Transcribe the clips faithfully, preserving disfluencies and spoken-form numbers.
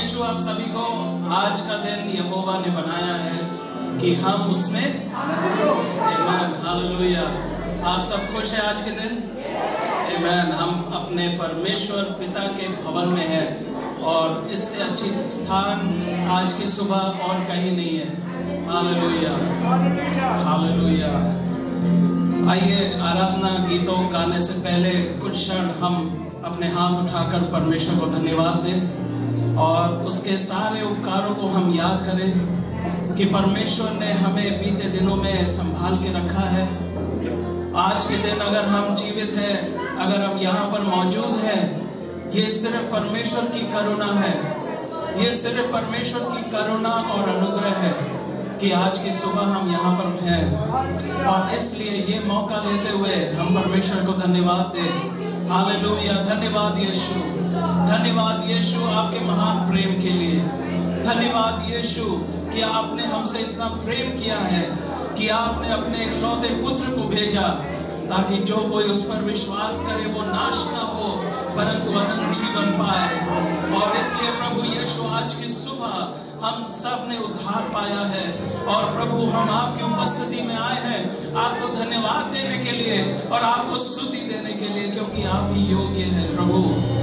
यीशु आप सभी को आज का दिन यहोवा ने बनाया है कि हम उसमें आमीन, हालेलुया। आप सब खुश हैं आज के दिन? आमीन। हम अपने परमेश्वर पिता के भवन में हैं और इससे अच्छी स्थान आज की सुबह और कहीं नहीं है। Hallelujah, hallelujah. आइए आराधना गीतों गाने से पहले कुछ क्षण हम अपने हाथ उठाकर परमेश्वर को धन्यवाद दें और उसके सारे उपकारों को हम याद करें कि परमेश्वर ने हमें बीते दिनों में संभाल के रखा है। आज के दिन अगर हम जीवित हैं, अगर हम यहाँ पर मौजूद हैं, ये सिर्फ परमेश्वर की करुणा है। ये सिर्फ परमेश्वर की करुणा और अनुग्रह है कि आज की सुबह हम यहाँ पर हैं और इसलिए ये मौका लेते हुए हम परमेश्वर को धन्यवाद दें। हालेलुया। धन्यवाद यीशु, धन्यवाद यीशु आपके महान प्रेम के लिए। धन्यवाद यीशु कि आपने हमसे इतना प्रेम किया है कि आपने अपने इकलौते पुत्र को भेजा ताकि जो कोई उस पर विश्वास करे वो नाश ना हो परंतु अनंत जीवन पाए। और इसलिए प्रभु यीशु आज की सुबह हम सब ने उद्धार पाया है और प्रभु हम आपकी उपस्थिति में आए हैं आपको धन्यवाद देने के लिए और आपको स्तुति देने के लिए क्योंकि आप ही योग्य हैं। प्रभु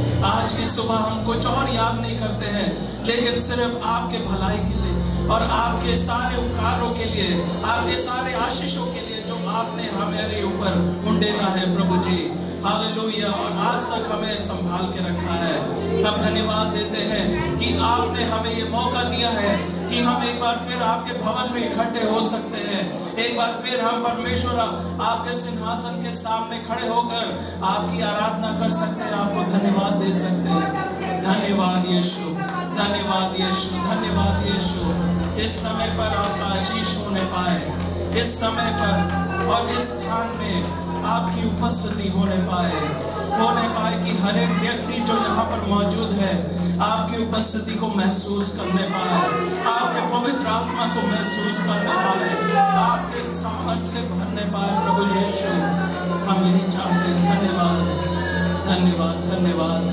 आज की सुबह हम कुछ और याद नहीं करते हैं लेकिन सिर्फ आपके भलाई के लिए और आपके सारे उपकारों के लिए, आपके सारे आशीषों के लिए जो आपने हमारे ऊपर उंडेला है प्रभु जी। हालेलुया। और आज तक हमें संभाल के रखा है। हम धन्यवाद देते हैं कि आपने हमें ये मौका दिया है कि हम एक बार फिर आपके भवन में इकट्ठे हो सकते हैं। एक बार फिर हम परमेश्वर आपके सिंहासन के सामने खड़े होकर आपकी आराधना कर सकते हैं, आपको धन्यवाद दे सकते हैं। धन्यवाद यीशु, धन्यवाद यीशु, धन्यवाद यीशु। इस समय पर आपका आशीष होने पाए, इस समय पर और इस स्थान में आपकी उपस्थिति होने पाए होने पाए कि हर एक व्यक्ति जो यहाँ पर मौजूद है आपकी उपस्थिति को महसूस करने पाए, आपके पवित्र आत्मा को महसूस करने पाए, आपके सामर्थ से भरने पाए। प्रभु यीशु हम यही चाहते हैं। धन्यवाद, धन्यवाद, धन्यवाद,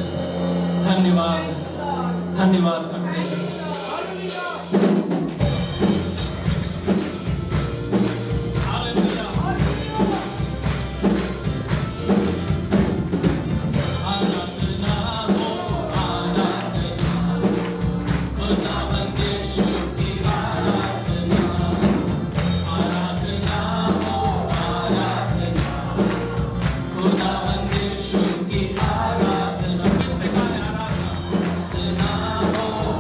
धन्यवाद, धन्यवाद करते हैं। Oh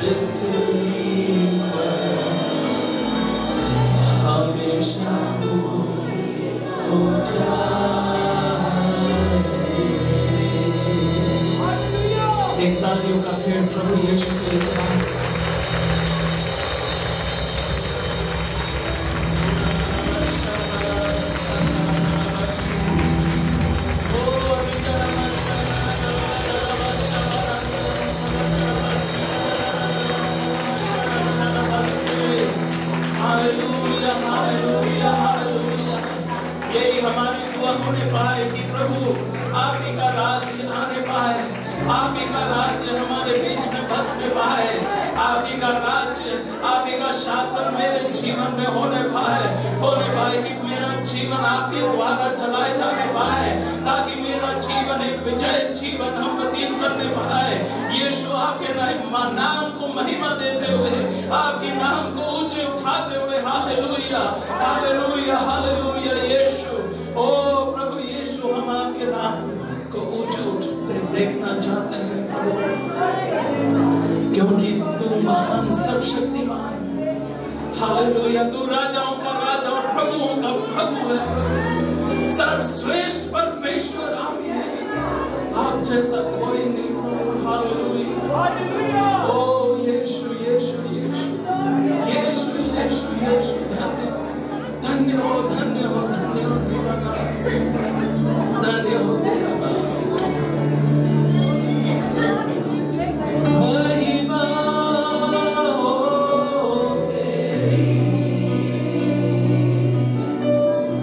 हमेशा हो जाए। एक तालियों का फेर प्रभु यीशु के लिए चढ़ाएं। Hallelujah hallelujah hallelujah. यही हमारी दुआ होने पाए कि प्रभु आप ही का राज्य आने पाए, आप ही का राज्य हमारे बीच में बस में पाए, आप ही का राज्य, आप ही का शासन मेरे जीवन में होने पाए, होने पाए कि मेरा जीवन आपके द्वारा चलाए जाने पाए, ताकि मेरा जीवन एक विजय जीवन हम व्यतीत करने पाए। यीशु आपके नाम को महिमा देते हुए, आपके नाम को ऊंचे उठाते हुए, हालेलुया हालेलुया हालेलुया। यीशु, ओ प्रभु यीशु, हम आपके नाम को ऊंचे उठते देखना चाहते हैं प्रभु, क्योंकि तू महान सर्वशक्तिमान, हालेलुया, तू राजाओं का राजा और प्रभुओं का प्रभु है प्रभु, सर्वश्रेष्ठ परमेश्वर आप ही हैं, आप जैसा कोई नहीं प्रभु, हालेलुया। ओ यीशु यीशु यीशु यीशु यीशु यीशु, धन्य धन्य हो धन्य हो धन्य हो तेरा नाम, धन्य हो तेरा नाम। महिमा हो तेरी,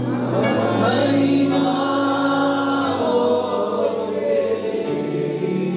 महिमा हो तेरी,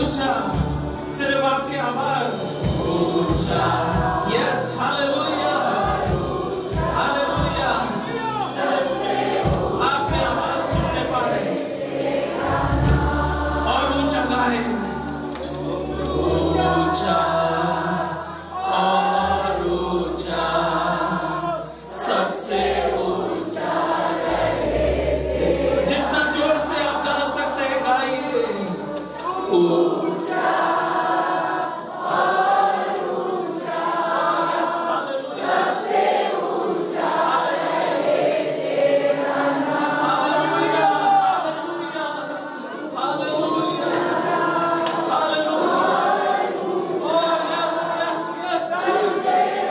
ऊंचा, सिर्फ आपकी आवाज ऊंचा। Yes, hallelujah, hallelujah. आपकी आवाज सुनने पाए और ऊंचा गाए, ऊंचा और ऊंचा, सबसे ऊंचा रहे। जितना जोर से आप गा सकते हैं गाइए, ऊंचा और ऊंचा, सबसे ऊंचा रहे तेरा नाम। Hallelujah, hallelujah, hallelujah, hallelujah. Oh yes, yes, yes, Jesus.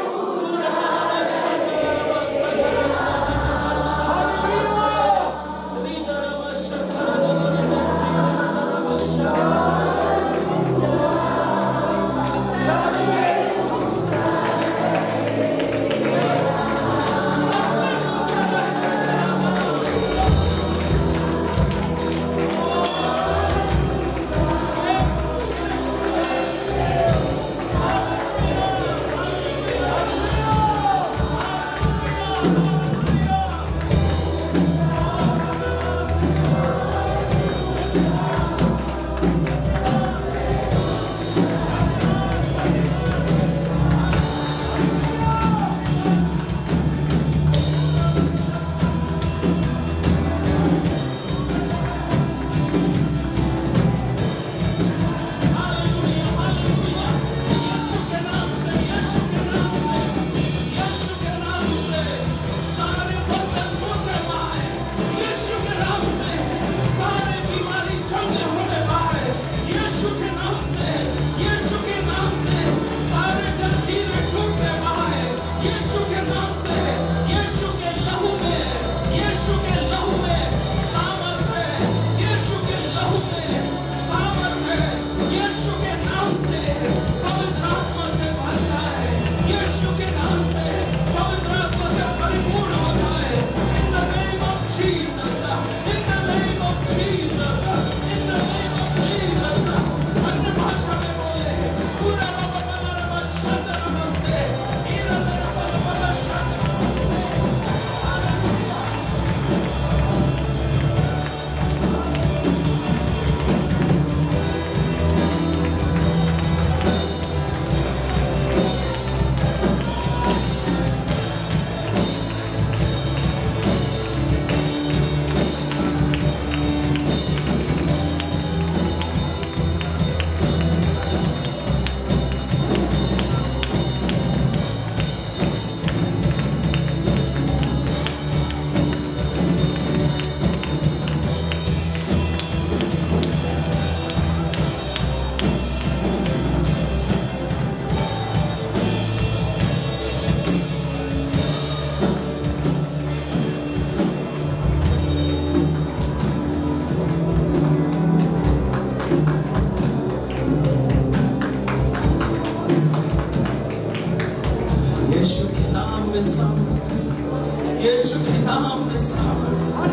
Yeshu के नाम में सामर्थ,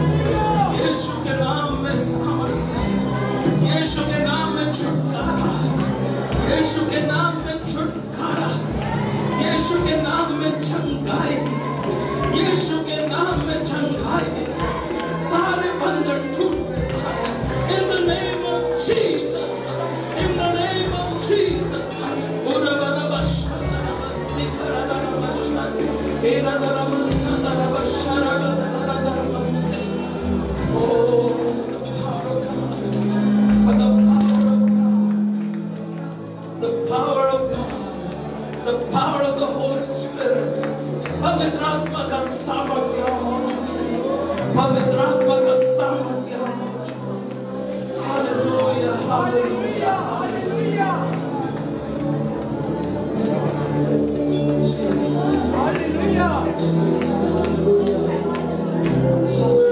यीशु के नाम में सामर्थ, यीशु के नाम में छुटकारा, यीशु के नाम में छुटकारा, यीशु के नाम में चंगाई, यीशु के नाम में चंगाई, सारे बंधन टूट गए। In the name of Jesus, in the name of Jesus, the power of the Holy Spirit, पवित्र आत्मा का सामर्थ्य हो, पवित्र आत्मा का सामर्थ्य हो। Hallelujah, hallelujah, hallelujah. Hallelujah, Jesus, hallelujah, hallelujah.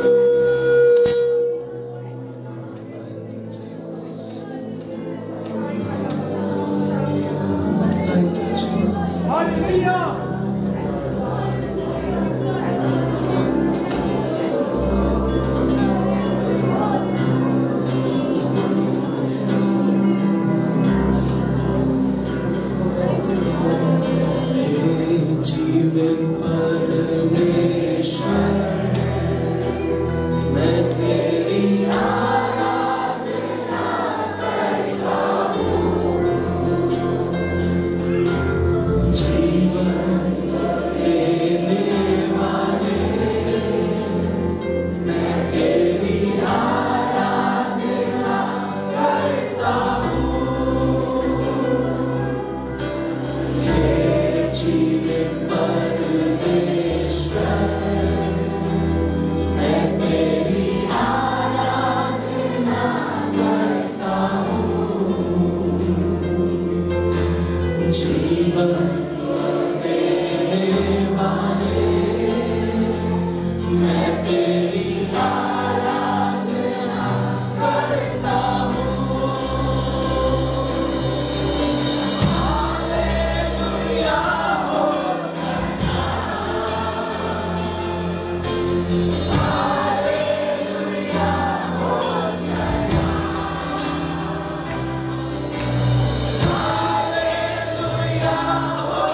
जीवन देने वाले, मैं तेरी आराधना करता हूँ। Hallelujah hosanna, hallelujah hosanna, hallelujah hosanna.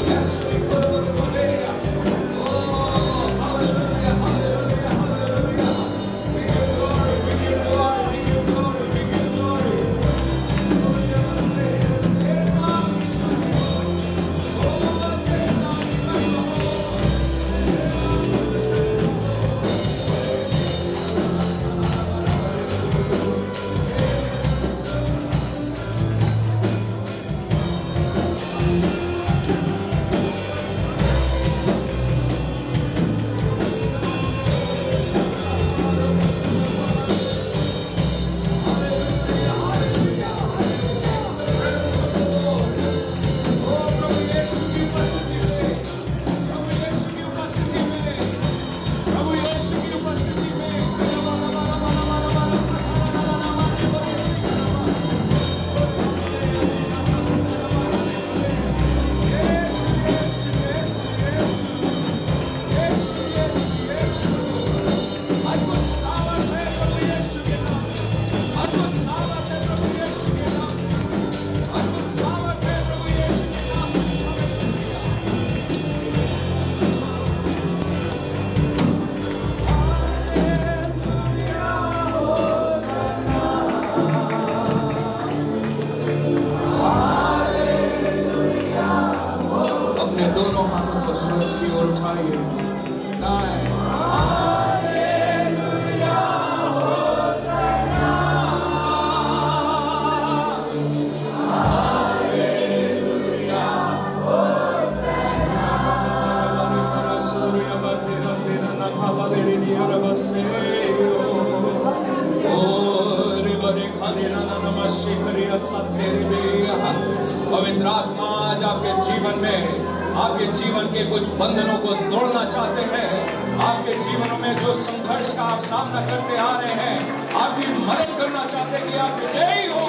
पवित्र आत्मा आज आपके जीवन में, आपके जीवन के कुछ बंधनों को तोड़ना चाहते हैं। आपके जीवनों में जो संघर्ष का आप सामना करते आ रहे हैं, आपकी मदद करना चाहते हैं कि आप विजयी हो,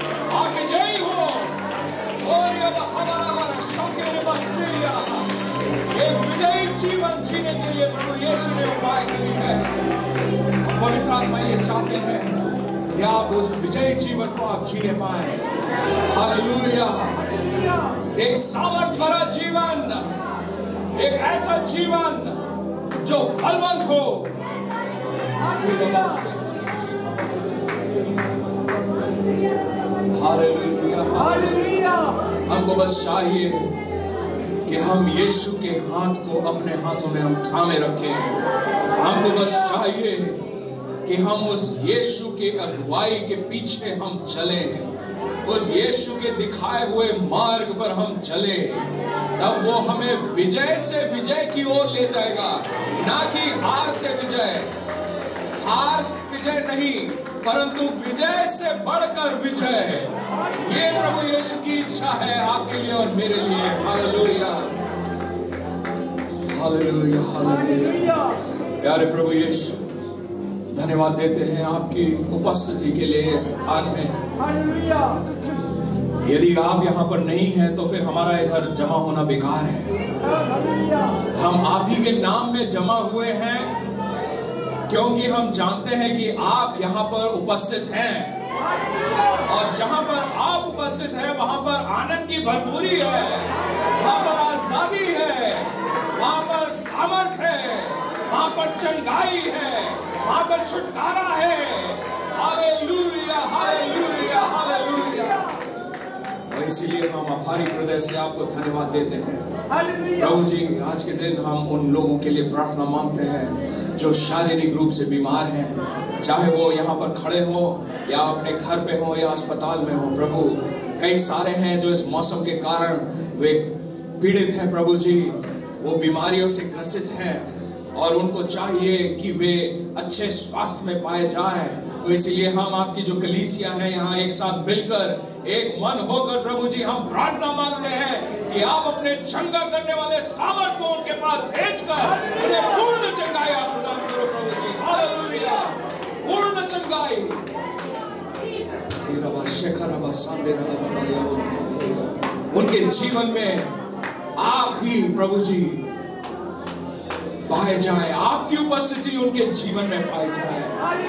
आप विजयी हो। और ये हमारा एक विजयी जीवन जीने के लिए प्रभु यीशु ने उपाय की है। पवित्र आत्मा ये चाहते हैं कि आप उस विजयी जीवन को आप जीने पाए। हालेलुया। एक सामर्थ भरा जीवन, एक ऐसा जीवन जो फलवंत हो। Hallelujah, hallelujah. हमको बस चाहिए कि हम यीशु के हाथ को अपने हाथों में हम थामे रखें। हमको बस चाहिए कि हम उस यीशु के अगुवाई के पीछे हम चलें, उस यीशु के दिखाए हुए मार्ग पर हम चले, तब वो हमें विजय से विजय की ओर ले जाएगा, ना कि हार से विजय। हार से विजय नहीं, परंतु विजय से बढ़कर विजय। ये प्रभु यीशु की इच्छा है आपके लिए और मेरे लिए। Hallelujah, hallelujah, hallelujah. प्यारे प्रभु यीशु, धन्यवाद देते हैं आपकी उपस्थिति के लिए इस स्थान में। यदि आप यहाँ पर नहीं हैं तो फिर हमारा इधर जमा होना बेकार है। हम आप ही के नाम में जमा हुए हैं, क्योंकि हम जानते हैं कि आप यहाँ पर उपस्थित हैं, और जहाँ पर आप उपस्थित हैं वहाँ पर आनंद की भरपूरी है, वहाँ पर आजादी है, वहाँ पर सामर्थ है, वहाँ पर चंगाई है, वहाँ पर छुटकारा है। Hallelujah, hallelujah, hallelujah. और इसीलिए हम आभारी हृदय से आपको धन्यवाद देते हैं प्रभु जी। आज के दिन हम उन लोगों के लिए प्रार्थना मांगते हैं जो शारीरिक रूप से बीमार हैं, चाहे वो यहाँ पर खड़े हो या अपने घर पे हो या अस्पताल में हो। प्रभु, कई सारे हैं जो इस मौसम के कारण वे पीड़ित हैं प्रभु जी, वो बीमारियों से ग्रसित हैं और उनको चाहिए कि वे अच्छे स्वास्थ्य में पाए जाएं। तो इसलिए हम आपकी जो कलीसिया है यहाँ एक साथ मिलकर एक मन होकर प्रभु जी हम प्रार्थना मांगते हैं कि आप अपने चंगा करने वाले सामर्थ को उनके पास भेजकर उन्हें पूर्ण चंगाई आप प्रदान करो प्रभु जी। हालेलुया, पूर्ण चंगाई। उनके जीवन में आप ही प्रभु जी पाए जाए, आपकी उपस्थिति उनके जीवन में पाई जाए।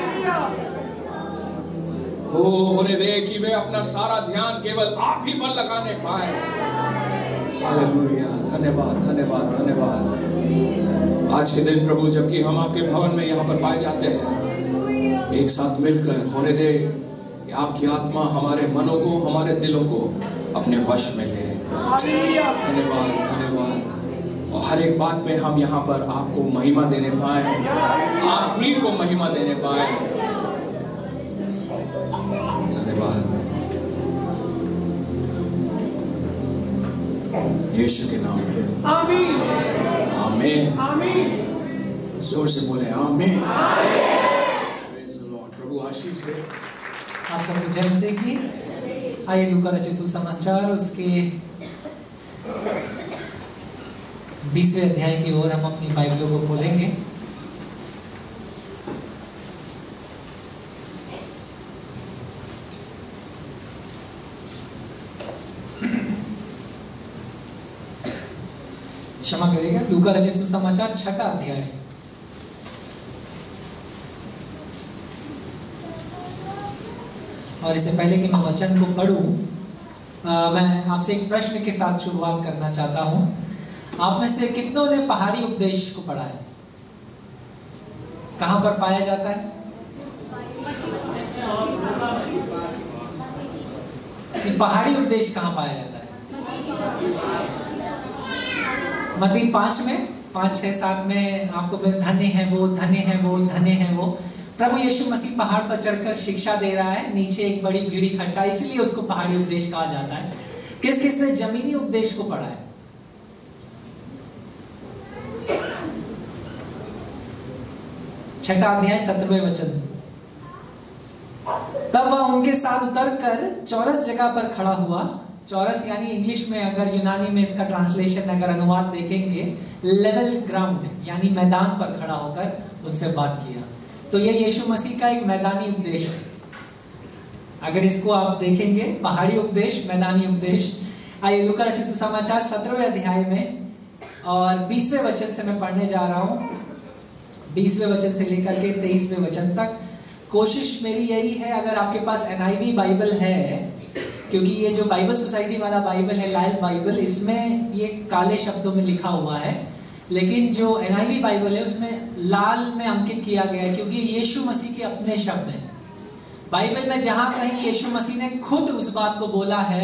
हो होने दे कि वे अपना सारा ध्यान केवल आप ही पर लगाने पाए। हालेलुया। धन्यवाद, धन्यवाद, धन्यवाद। आज के दिन प्रभु जबकि हम आपके भवन में यहाँ पर पाए जाते हैं, एक साथ मिलकर होने दे कि आपकी आत्मा हमारे मनों को, हमारे दिलों को अपने वश में ले। धन्यवाद, धन्यवाद। और हर एक बात में हम यहाँ पर आपको महिमा देने पाए, आप ही को महिमा देने पाए। धन्यवाद यीशु के नाम में, आमीन, आमीन, आमीन। जोर से बोले आमीन। Praise the Lord. प्रभु आशीष दे आप सबको जय मसीह की। आइए लूका रचित सुसमाचार उसके बीसवें अध्याय की ओर हम अपनी बाइबलों को खोलेंगे। क्षमा करिएगा, लूका रचित सुसमाचार छठा अध्याय। और इससे पहले कि मैं वचन को पढ़ूं, मैं आपसे एक प्रश्न के साथ शुरुआत करना चाहता हूं। आप में से कितनों ने पहाड़ी उपदेश को पढ़ा है? कहां पर पाया जाता है? कि पहाड़ी उपदेश कहां पाया जाता है? मत्ती पांच में, पांच छह सात में आपको धन्य है वो, धन्य है वो, धन्य है वो। प्रभु यीशु मसीह पहाड़ पर चढ़कर शिक्षा दे रहा है, नीचे एक बड़ी भीड़ इकट्ठा, इसलिए उसको पहाड़ी उपदेश कहा जाता है। किस किस ने जमीनी उपदेश को पढ़ा है? छठा अध्याय सत्रहवें वचन। तब वह उनके साथ उतरकर चौरस जगह पर खड़ा हुआ। चौरस यानी इंग्लिश में, अगर यूनानी में इसका ट्रांसलेशन, अगर अनुवाद देखेंगे, लेवल ग्राउंड यानी मैदान पर खड़ा होकर उनसे बात किया। तो ये यीशु मसीह का एक मैदानी उपदेश है। अगर इसको आप देखेंगे, पहाड़ी उपदेश, मैदानी उपदेश। आइए लूका रचित सुसमाचार सत्रहवें अध्याय में और बीसवें वचन से मैं पढ़ने जा रहा हूँ। बीसवें वचन से लेकर के तेईसवें वचन तक। कोशिश मेरी यही है, अगर आपके पास एन आई वी बाइबल है, क्योंकि ये जो बाइबल सोसाइटी वाला बाइबल है, लाल बाइबल, इसमें ये काले शब्दों में लिखा हुआ है, लेकिन जो एन आई वी बाइबल है उसमें लाल में अंकित किया गया है, क्योंकि यीशु मसीह के अपने शब्द हैं। बाइबल में जहां कहीं यीशु मसीह ने खुद उस बात को बोला है,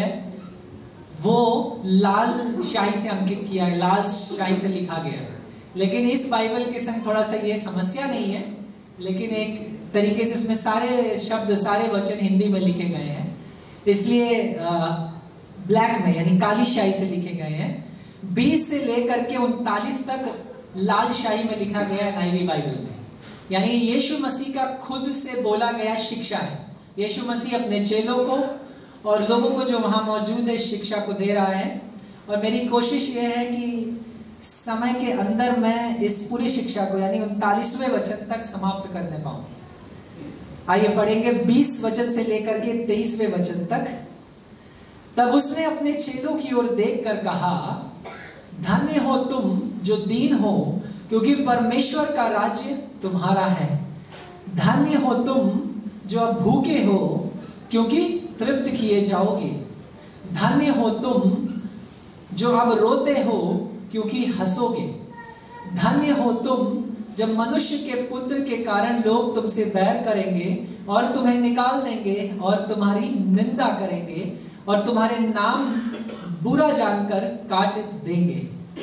वो लाल शाही से अंकित किया है, लाल शाही से लिखा गया है। लेकिन इस बाइबल के संग थोड़ा सा ये समस्या नहीं है, लेकिन एक तरीके से इसमें सारे शब्द, सारे वचन हिंदी में लिखे गए हैं, इसलिए ब्लैक में यानी काली शाही से लिखे गए हैं। बीस से लेकर के उनतालीस तक लाल शाही में लिखा गया है एन आई वी बाइबल में, यानी यीशु मसीह का खुद से बोला गया शिक्षा है। यीशु मसीह अपने चेलों को और लोगों को जो वहां मौजूद है शिक्षा को दे रहा है। और मेरी कोशिश ये है कि समय के अंदर मैं इस पूरी शिक्षा को यानी उनतालीसवें वचन तक समाप्त करने पाऊं। आइए पढ़ेंगे बीस वचन से लेकर के तेईसवें वचन तक। तब उसने अपने चेलों की ओर देखकर कहा, धन्य हो तुम जो दीन हो, क्योंकि परमेश्वर का राज्य तुम्हारा है। धन्य हो तुम जो अब भूखे हो, क्योंकि तृप्त किए जाओगे। धन्य हो तुम जो अब रोते हो, क्योंकि हंसोगे। धन्य हो तुम जब मनुष्य के पुत्र के कारण लोग तुमसे बैर करेंगे और तुम्हें निकाल देंगे और तुम्हारी निंदा करेंगे और तुम्हारे नाम बुरा जानकर काट देंगे।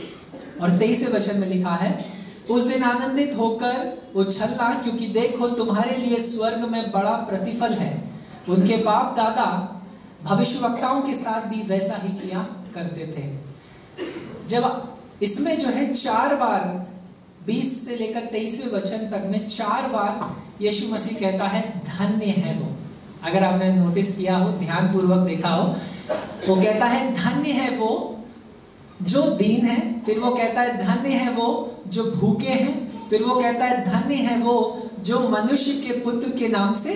और तेईसवें वचन में लिखा है, उस दिन आनंदित होकर उछलना, क्योंकि देखो तुम्हारे लिए स्वर्ग में बड़ा प्रतिफल है। उनके बाप दादा भविष्यवक्ताओं के साथ भी वैसा ही किया करते थे। जब इसमें जो है चार बार बीस से लेकर तेईसवें वचन तक में चार बार यीशु मसीह कहता है धन्य है वो। अगर आपने नोटिस किया हो, ध्यान पूर्वक देखा हो, वो कहता है धन्य है वो जो दीन है, फिर वो कहता है धन्य है वो जो भूखे हैं, फिर वो कहता है धन्य है वो जो मनुष्य के पुत्र के नाम से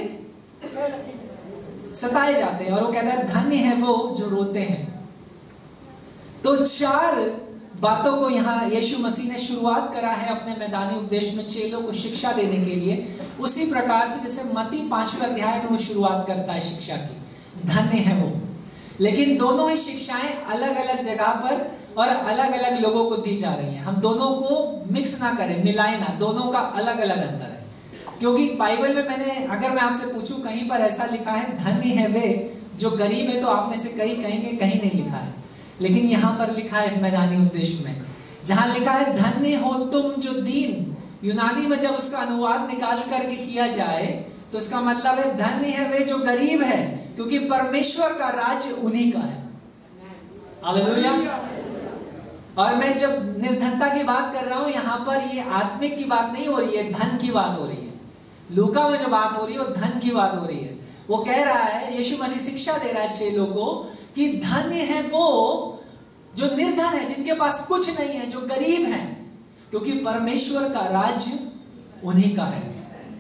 सताए जाते हैं, और वो कहता है धन्य है वो जो रोते हैं। तो चार बातों को यहाँ यीशु मसीह ने शुरुआत करा है अपने मैदानी उपदेश में चेलों को शिक्षा देने के लिए, उसी प्रकार से जैसे मत्ती पांचवें अध्याय में वो शुरुआत करता है शिक्षा की, धन्य है वो। लेकिन दोनों ही शिक्षाएं अलग अलग जगह पर और अलग अलग लोगों को दी जा रही हैं। हम दोनों को मिक्स ना करें, मिलाएं ना, दोनों का अलग अलग अंतर है। क्योंकि बाइबल में मैंने, अगर मैं आपसे पूछूं कहीं पर ऐसा लिखा है धन्य है वे जो गरीब है, तो आप में से कई कहेंगे कहीं नहीं लिखा है। लेकिन यहाँ पर लिखा है इस मैदानी उपदेश में, जहां लिखा है धन्य हो तुम जो दीन, यूनानी में जब उसका अनुवाद निकाल करके किया जाए तो उसका मतलब है धन्य है वे जो गरीब है, क्योंकि परमेश्वर का राज्य उन्हीं का है। हालेलुया। और मैं जब निर्धनता की बात कर रहा हूं, यहाँ पर ये आत्मिक की बात नहीं हो रही है, धन की बात हो रही है। लूका में जो बात हो रही है वो धन की बात हो रही है। वो कह रहा है, यीशु मसीह शिक्षा दे रहा है चेलों को कि धन्य है वो जो निर्धन है, जिनके पास कुछ नहीं है, जो गरीब है, क्योंकि परमेश्वर का राज्य उन्हीं का है।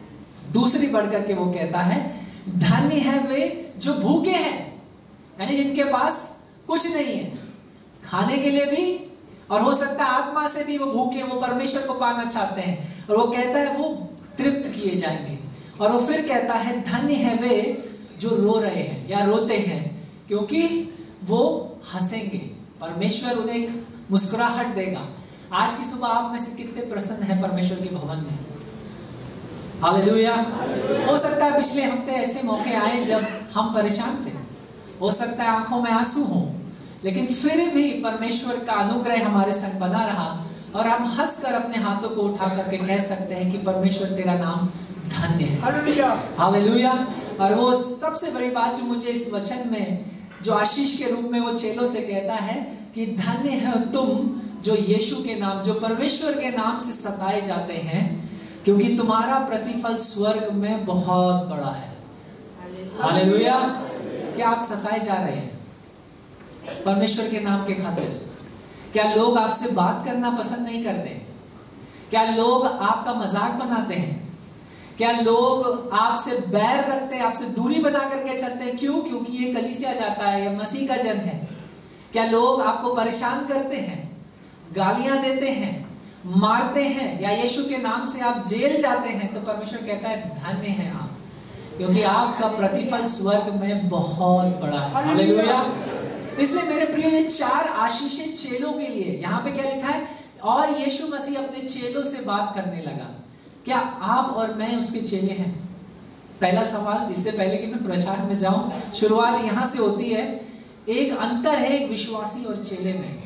दूसरी बढ़कर के वो कहता है धन्य है वे जो भूखे हैं, यानी जिनके पास कुछ नहीं है, खाने के लिए भी और हो सकता है आत्मा से भी वो भूखे, वो परमेश्वर को पाना चाहते हैं। और वो कहता है वो तृप्त किए जाएंगे। और वो फिर कहता है धन्य है वे जो रो रहे हैं या रोते हैं, क्योंकि वो हंसेंगे, परमेश्वर उन्हें एक मुस्कुराहट देगा। आज की सुबह आप में से कितने प्रसन्न हैं परमेश्वर के भवन में? हालेलुया। हो सकता है पिछले हफ्ते ऐसे मौके आए जब हम परेशान थे, हो सकता है आंखों में आंसू हो, लेकिन फिर भी परमेश्वर का अनुग्रह हमारे संग बना रहा और हम हंसकर अपने हाथों को उठा करके कह सकते हैं कि परमेश्वर तेरा नाम धन्य है। हालेलुया। और वो सबसे बड़ी बात जो मुझे इस वचन में जो आशीष के रूप में वो चेलों से कहता है कि धन्य है तुम जो यीशु के नाम, जो परमेश्वर के नाम से सताए जाते हैं, क्योंकि तुम्हारा प्रतिफल स्वर्ग में बहुत बड़ा है। हालेलुया। क्या आप सताए जा रहे हैं परमेश्वर के नाम के खातिर? क्या लोग आपसे बात करना पसंद नहीं करते? क्या लोग आपका मजाक बनाते हैं? क्या लोग आपसे बैर रखते हैं, आपसे दूरी बना करके चलते हैं? क्यों? क्योंकि ये कलीसिया जाता है, ये मसीह का जन है। क्या लोग आपको परेशान करते हैं, गालियां देते हैं, मारते हैं, या यीशु के नाम से आप जेल जाते हैं? तो परमेश्वर कहता है धन्य है आप, क्योंकि आपका प्रतिफल स्वर्ग में बहुत बड़ा है। हालेलुया। इसलिए मेरे प्रियो ये चार आशीषें चेलों के लिए, यहाँ पे क्या लिखा है? और यीशु मसीह अपने चेलों से बात करने लगा। क्या आप और मैं उसके चेले हैं? पहला सवाल, इससे पहले कि मैं प्रचार में जाऊं, शुरुआत यहां से होती है। एक अंतर है एक विश्वासी और चेले में।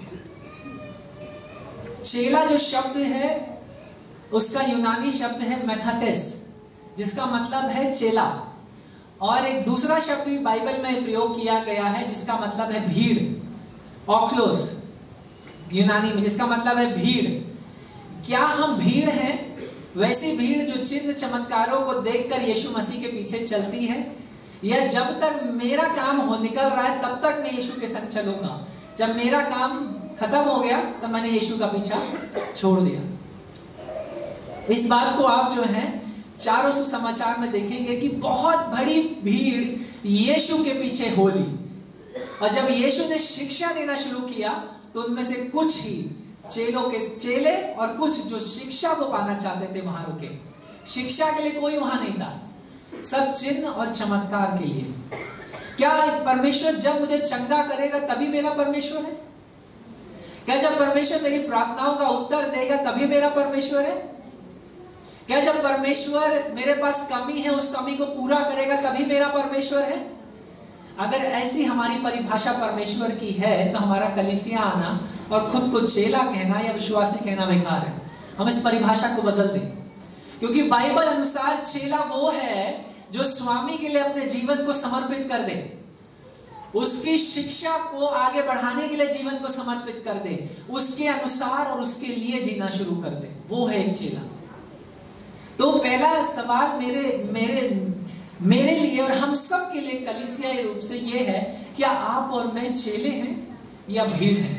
चेला जो शब्द है उसका यूनानी शब्द है मेथाटेस, जिसका मतलब है चेला। और एक दूसरा शब्द भी बाइबल में प्रयोग किया गया है जिसका मतलब है भीड़, ऑक्लोस यूनानी में, जिसका मतलब है भीड़। क्या हम भीड़ हैं? वैसी भीड़ जो चिन्ह चमत्कारों को देखकर यीशु मसीह के पीछे चलती है, या जब तक मेरा काम हो निकल रहा है तब तक मैं यीशु के संग चलूंगा, जब मेरा काम खत्म हो गया तब मैंने यीशु का पीछा छोड़ दिया? इस बात को आप जो है चारों सुसमाचार में देखेंगे कि बहुत बड़ी भीड़ यीशु के पीछे हो ली। और जब यीशु ने शिक्षा देना शुरू किया तो उनमें से कुछ ही चेलों के चेले और कुछ जो शिक्षा को पाना चाहते थे वहां रुके। शिक्षा के लिए कोई वहां नहीं था, सब चिन्ह और चमत्कार के लिए। क्या परमेश्वर जब मुझे चंगा करेगा तभी मेरा परमेश्वर है? क्या जब परमेश्वर मेरी प्रार्थनाओं का उत्तर देगा तभी मेरा परमेश्वर है? क्या जब परमेश्वर मेरे पास कमी है उस कमी को पूरा करेगा तभी मेरा परमेश्वर है? अगर ऐसी हमारी परिभाषा परमेश्वर की है तो हमारा कलीसिया आना और खुद को चेला कहना या विश्वासी कहना बेकार है। हम इस परिभाषा को बदल दें, क्योंकि बाइबल अनुसार चेला वो है जो स्वामी के लिए अपने जीवन को समर्पित कर दे, उसकी शिक्षा को आगे बढ़ाने के लिए जीवन को समर्पित कर दे, उसके अनुसार और उसके लिए जीना शुरू कर दे, वो है एक चेला। तो पहला सवाल मेरे मेरे मेरे लिए और हम सब के लिए कलीसियाई रूप से ये है, क्या आप और मैं चेले हैं या भीड़ हैं?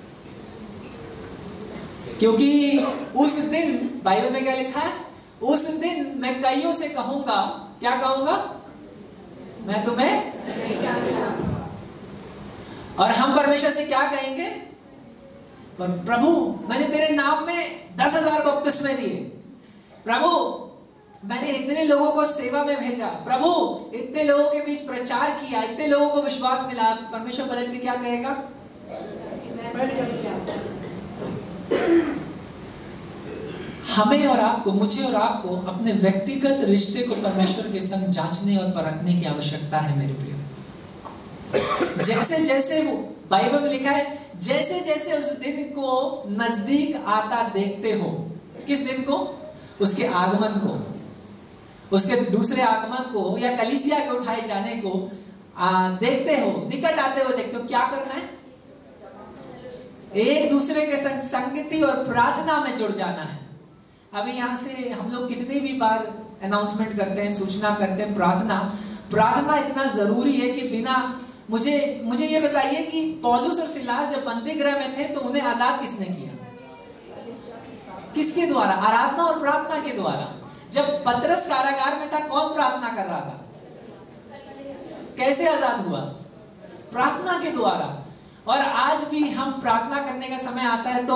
क्योंकि उस दिन बाइबल में क्या लिखा है? उस दिन मैं कईयों से कहूंगा, क्या कहूंगा? मैं तुम्हें। और हम परमेश्वर से क्या कहेंगे? पर प्रभु मैंने तेरे नाम में दस हजार बपतिस्मे दिए, प्रभु मैंने इतने लोगों को सेवा में भेजा, प्रभु इतने लोगों के बीच प्रचार किया, इतने लोगों को विश्वास मिला। परमेश्वर पलट के क्या कहेगा? हमें और आपको, मुझे और आपको अपने व्यक्तिगत रिश्ते को परमेश्वर के संग जांचने और परखने की आवश्यकता है मेरे प्रिय। जैसे जैसे वो बाइबल में लिखा है, जैसे जैसे उस दिन को नजदीक आता देखते हो। किस दिन को? उसके आगमन को, उसके दूसरे आगमन को, या कलीसिया के उठाए जाने को आ, देखते हो, निकट आते हो देखते हो। क्या करना है? एक दूसरे के संग संगति और प्रार्थना में जुड़ जाना है। अभी यहाँ से हम लोग कितनी भी बार अनाउंसमेंट करते हैं, सूचना करते हैं, प्रार्थना प्रार्थना इतना जरूरी है कि बिना मुझे मुझे ये बताइए कि पौलुस और सिलास जब बंदी गृह में थे तो उन्हें आजाद किसने किया? किसके द्वारा? आराधना और प्रार्थना के द्वारा। जब पतरस कारागार में था, कौन प्रार्थना कर रहा था? कैसे आजाद हुआ? प्रार्थना के द्वारा। और आज भी हम प्रार्थना करने का समय आता है तो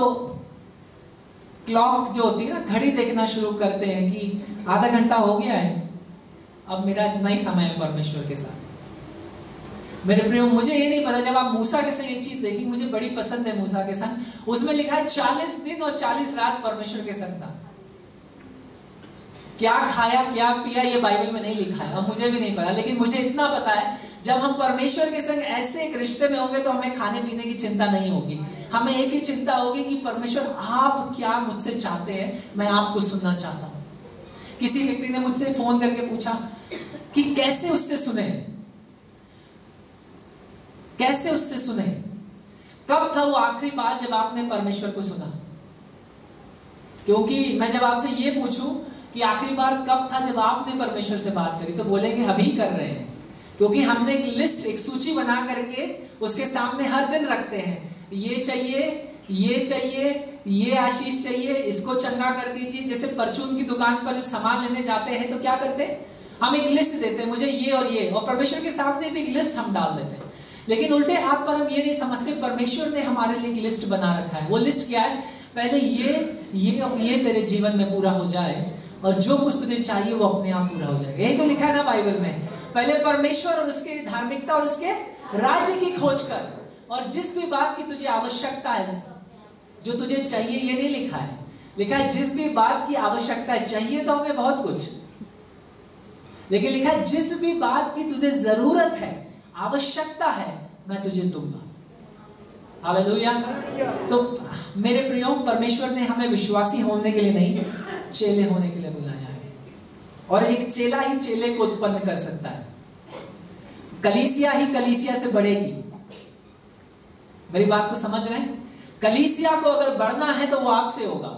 क्लॉक जो होती है ना, घड़ी देखना शुरू करते हैं कि आधा घंटा हो गया है, अब मेरा इतना ही समय है परमेश्वर के साथ। मेरे प्रियो, मुझे ये नहीं पता, जब आप मूसा के संग एक चीज देखी, मुझे बड़ी पसंद है मूसा के संग, उसमें लिखा है चालीस दिन और चालीस रात परमेश्वर के संग था। क्या खाया क्या पिया ये बाइबल में नहीं लिखा है और मुझे भी नहीं पता, लेकिन मुझे इतना पता है जब हम परमेश्वर के संग ऐसे एक रिश्ते में होंगे तो हमें खाने पीने की चिंता नहीं होगी। हमें एक ही चिंता होगी कि परमेश्वर आप क्या मुझसे चाहते हैं, मैं आपको सुनना चाहता हूं। किसी व्यक्ति ने मुझसे फोन करके पूछा कि कैसे उससे सुने, कैसे उससे सुने। कब था वो आखिरी बार जब आपने परमेश्वर को सुना? क्योंकि मैं जब आपसे ये पूछूं कि आखिरी बार कब था जब आपने परमेश्वर से बात करी, तो बोलेंगे अभी कर रहे हैं। क्योंकि हमने एक लिस्ट, एक सूची बना करके उसके सामने हर दिन रखते हैं, ये चाहिए, ये चाहिए, ये आशीष चाहिए, इसको चंगा कर दीजिए। जैसे परचून की दुकान पर जब सामान लेने जाते हैं तो क्या करते हैं? हम एक लिस्ट देते हैं, मुझे ये और ये, और परमेश्वर के सामने भी एक लिस्ट हम डाल देते हैं। लेकिन उल्टे हाथ पर हम ये नहीं समझते परमेश्वर ने हमारे लिए एक लिस्ट बना रखा है। वो लिस्ट क्या है? पहले ये ये और ये तेरे जीवन में पूरा हो जाए और जो कुछ तुझे चाहिए वो अपने आप पूरा हो जाएगा। यही तो लिखा है ना बाइबल में, पहले परमेश्वर और उसके धार्मिकता और उसके राज्य की खोज कर, और जिस भी बात की तुझे आवश्यकता है, जो तुझे चाहिए, ये नहीं लिखा है, लिखा है जिस भी बात की आवश्यकता है। चाहिए तो हमें बहुत कुछ, लेकिन लिखा है जिस भी बात की तुझे जरूरत है, आवश्यकता है, मैं तुझे दूंगा। हालेलुया। तो मेरे प्रियो, परमेश्वर ने हमें विश्वासी होने के लिए नहीं, चेले होने के लिए बुलाया है। और एक चेला ही चेले को उत्पन्न कर सकता है। कलीसिया ही कलीसिया से बढ़ेगी। मेरी बात को समझ रहे हैं? कलीसिया को अगर बढ़ना है तो वो आपसे होगा,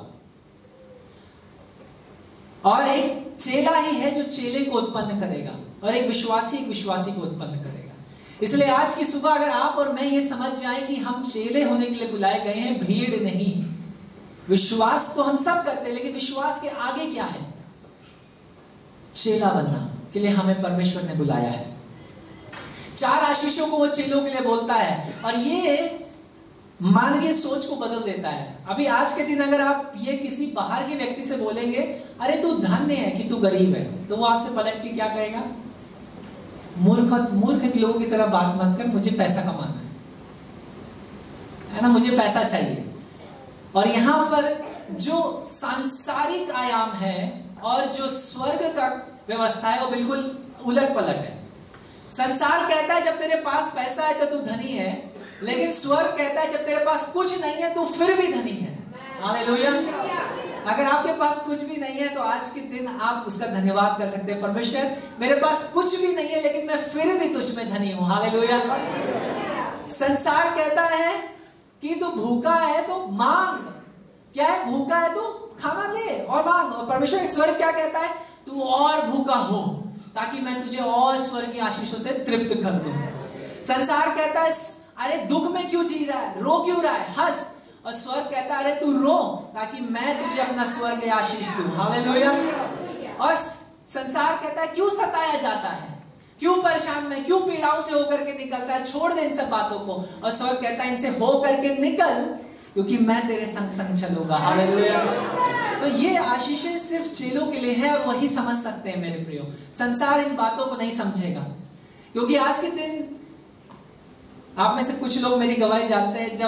और एक चेला ही है जो चेले को उत्पन्न करेगा, और एक विश्वासी एक विश्वासी को उत्पन्न करेगा। इसलिए आज की सुबह अगर आप और मैं ये समझ जाए कि हम चेले होने के लिए बुलाए गए हैं, भीड़ नहीं। विश्वास तो हम सब करते हैं, लेकिन विश्वास के आगे क्या है? चेला बनना के लिए हमें परमेश्वर ने बुलाया है। चार आशीषों को वो चेलों के लिए बोलता है, और ये मानवीय सोच को बदल देता है। अभी आज के दिन अगर आप ये किसी बाहर के व्यक्ति से बोलेंगे, अरे तू धन्य है कि तू गरीब है, तो वो आपसे पलट के क्या कहेगा? मूर्ख मूर्ख लोगों की तरह बात मत कर, मुझे पैसा कमाना है, है ना, मुझे पैसा चाहिए। और यहाँ पर जो सांसारिक आयाम है और जो स्वर्ग का व्यवस्था है वो बिल्कुल उलट पलट है। संसार कहता है जब तेरे पास पैसा है तो तू धनी है, लेकिन स्वर्ग कहता है जब तेरे पास कुछ नहीं है तो फिर भी धनी है। हालेलुया। अगर आपके पास कुछ भी नहीं है तो आज के दिन आप उसका धन्यवाद कर सकते हैं, परमेश्वर मेरे पास कुछ भी नहीं है लेकिन मैं फिर भी तुझ में धनी हूं। हालेलुया। संसार कहता है कि तू भूखा है तो मांग, क्या है? भूखा है तो खाना ले और मांग। और परमेश्वर स्वर्ग क्या कहता है? तू और भूखा हो ताकि मैं तुझे और स्वर्गीय आशीषों से तृप्त कर दूं। संसार कहता है अरे दुख में क्यों जी रहा है, रो क्यों रहा है, हंस। और स्वर्ग कहता है अरे तू रो ताकि मैं तुझे अपना स्वर्गीय आशीष दूं। हालेलुया। और संसार कहता है क्यों सताया जाता है, क्यों परेशान में, क्यों पीड़ाओं से होकर के निकलता है, छोड़ दे इन सब बातों को। और स्वर्ग कहता है इनसे होकर के निकल क्योंकि मैं तेरे संग संग चलूंगा। हालेलुया। तो ये आशीषें सिर्फ चेलों के लिए है और वही समझ सकते हैं मेरे प्रियो। संसार इन बातों को नहीं समझेगा, क्योंकि आज के दिन आप में से कुछ लोग मेरी गवाही जानते हैं, जब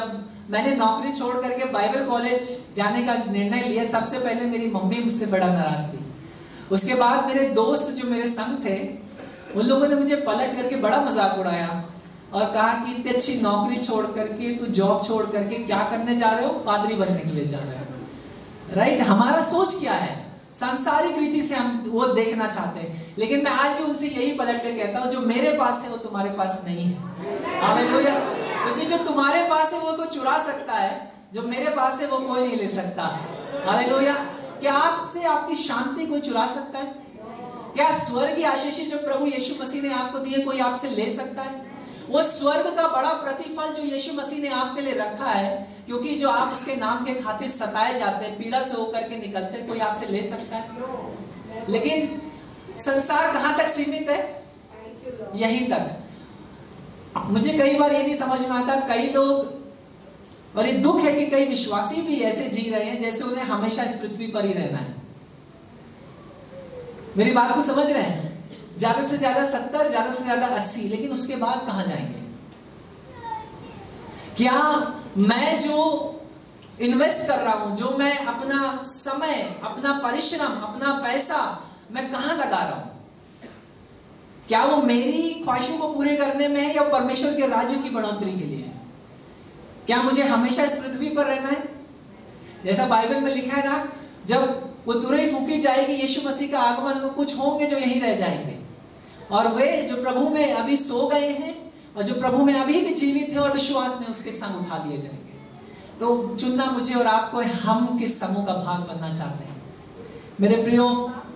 मैंने नौकरी छोड़ करके बाइबल कॉलेज जाने का निर्णय लिया, सबसे पहले मेरी मम्मी मुझसे बड़ा नाराज थी। उसके बाद मेरे दोस्त जो मेरे संग थे उन लोगों ने मुझे पलट करके बड़ा मजाक उड़ाया और कहा कि इतनी अच्छी नौकरी छोड़ करके तू जॉब छोड़ करके क्या करने जा रहे हो, पादरी बनने के लिए जा रहे हो। राइट, हमारा सोच क्या है, सांसारिक रीति से हम वो देखना चाहते हैं। लेकिन मैं आज भी उनसे यही पलट के कहता हूँ, जो मेरे पास है वो तुम्हारे पास नहीं है। हालेलुया। क्योंकि जो तुम्हारे पास है वो तो चुरा सकता है, जो मेरे पास है वो कोई नहीं ले सकता। हालेलुया। क्या आपसे आपकी शांति कोई चुरा सकता है? क्या स्वर्ग की आशीष जो प्रभु यीशु मसीह ने आपको दी है कोई आपसे ले सकता है? वो स्वर्ग का बड़ा प्रतिफल जो यीशु मसीह ने आपके लिए रखा है, क्योंकि जो आप उसके नाम के खातिर सताए जाते हैं, पीड़ा से होकर के निकलते हैं, कोई आपसे ले सकता है? लेकिन संसार कहां तक सीमित है? यहीं तक। मुझे कई बार ये नहीं समझ में आता, कई लोग, और ये दुख है कि कई विश्वासी भी ऐसे जी रहे हैं जैसे उन्हें हमेशा इस पृथ्वी पर ही रहना है। मेरी बात को समझ रहे हैं? ज्यादा से ज्यादा सत्तर, ज्यादा से ज्यादा अस्सी, लेकिन उसके बाद कहां जाएंगे? क्या मैं जो इन्वेस्ट कर रहा हूं, जो मैं अपना समय, अपना परिश्रम, अपना पैसा मैं कहां लगा रहा हूं, क्या वो मेरी ख्वाहिशों को पूरे करने में है या परमेश्वर के राज्य की बढ़ोतरी के लिए है? क्या मुझे हमेशा इस पृथ्वी पर रहना है? जैसा बाइबल में लिखा है ना, जब वो तुरही फूकी जाएगी, यीशु मसीह का आगमन, वो कुछ होंगे जो यहीं रह जाएंगे, और वे जो प्रभु में अभी सो गए हैं और जो प्रभु में अभी भी जीवित है और विश्वास में उसके संग उठा लिए जाएंगे। तो चुनना मुझे और आपको है, हम किस समूह का भाग बनना चाहते हैं। मेरे प्रियो,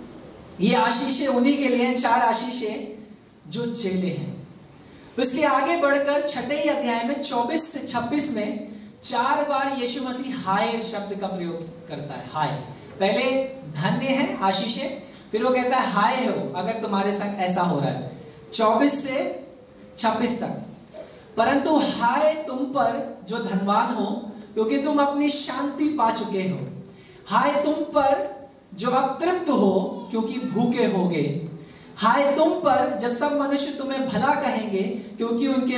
ये आशीषें उन्हीं के लिए, चार आशीषें जो चेले हैं। उसके आगे बढ़कर छठे अध्याय में चौबीस से छब्बीस में चार बार यीशु मसीह हाय शब्द का प्रयोग करता है। हाय, पहले धन्य है आशीषें, फिर वो कहता है हाय हो अगर तुम्हारे संग ऐसा हो रहा है, चौबीस से छब्बीस तक। परंतु हाय तुम पर जो धनवान हो, क्योंकि तुम अपनी शांति पा चुके हो। हाय तुम पर जो अब तृप्त हो, क्योंकि भूखे होगे। हाय तुम पर जब सब मनुष्य तुम्हें भला कहेंगे, क्योंकि उनके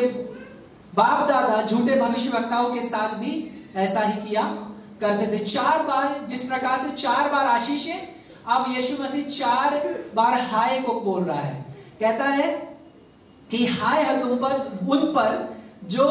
बाप दादा झूठे भविष्यवक्ताओं के साथ भी ऐसा ही किया करते थे। चार बार, जिस प्रकार से चार बार आशीषें, अब यीशु मसीह चार बार हाय को बोल रहा है। कहता है कि हाय है तुम पर, उन पर जो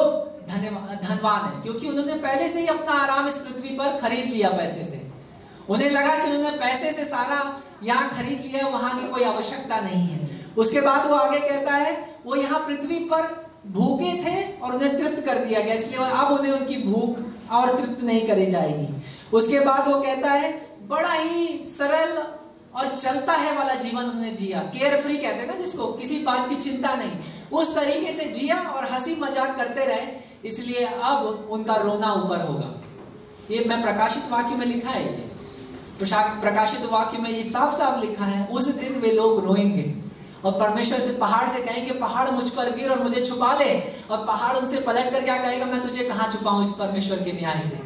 धनवान है, क्योंकि उन्होंने पहले से ही अपना आराम इस पृथ्वी पर खरीद लिया पैसे से। उन्हें लगा कि उन्होंने पैसे से सारा यहाँ खरीद लिया, वहां की कोई आवश्यकता नहीं है। उसके बाद वो आगे कहता है, वो यहाँ पृथ्वी पर भूखे थे और उन्हें तृप्त कर दिया गया, इसलिए अब उन्हें उनकी भूख और तृप्त नहीं करी जाएगी। उसके बाद वो कहता है, बड़ा ही सरल और चलता है वाला जीवन उन्होंने जिया। केयर फ्री कहते हैं ना जिसको, किसी बात की चिंता नहीं, उस तरीके से जिया और हंसी मजाक करते रहे, इसलिए अब उनका रोना ऊपर होगा। ये मैं प्रकाशित वाक्य में लिखा है, ये प्रकाशित वाक्य में ये साफ साफ लिखा है, उस दिन वे लोग रोएंगे और परमेश्वर से, पहाड़ से कहेंगे पहाड़ मुझ पर गिर और मुझे छुपा ले, और पहाड़ उनसे पलट कर क्या कहेगा, मैं तुझे कहां छुपाऊं इस परमेश्वर के न्याय से।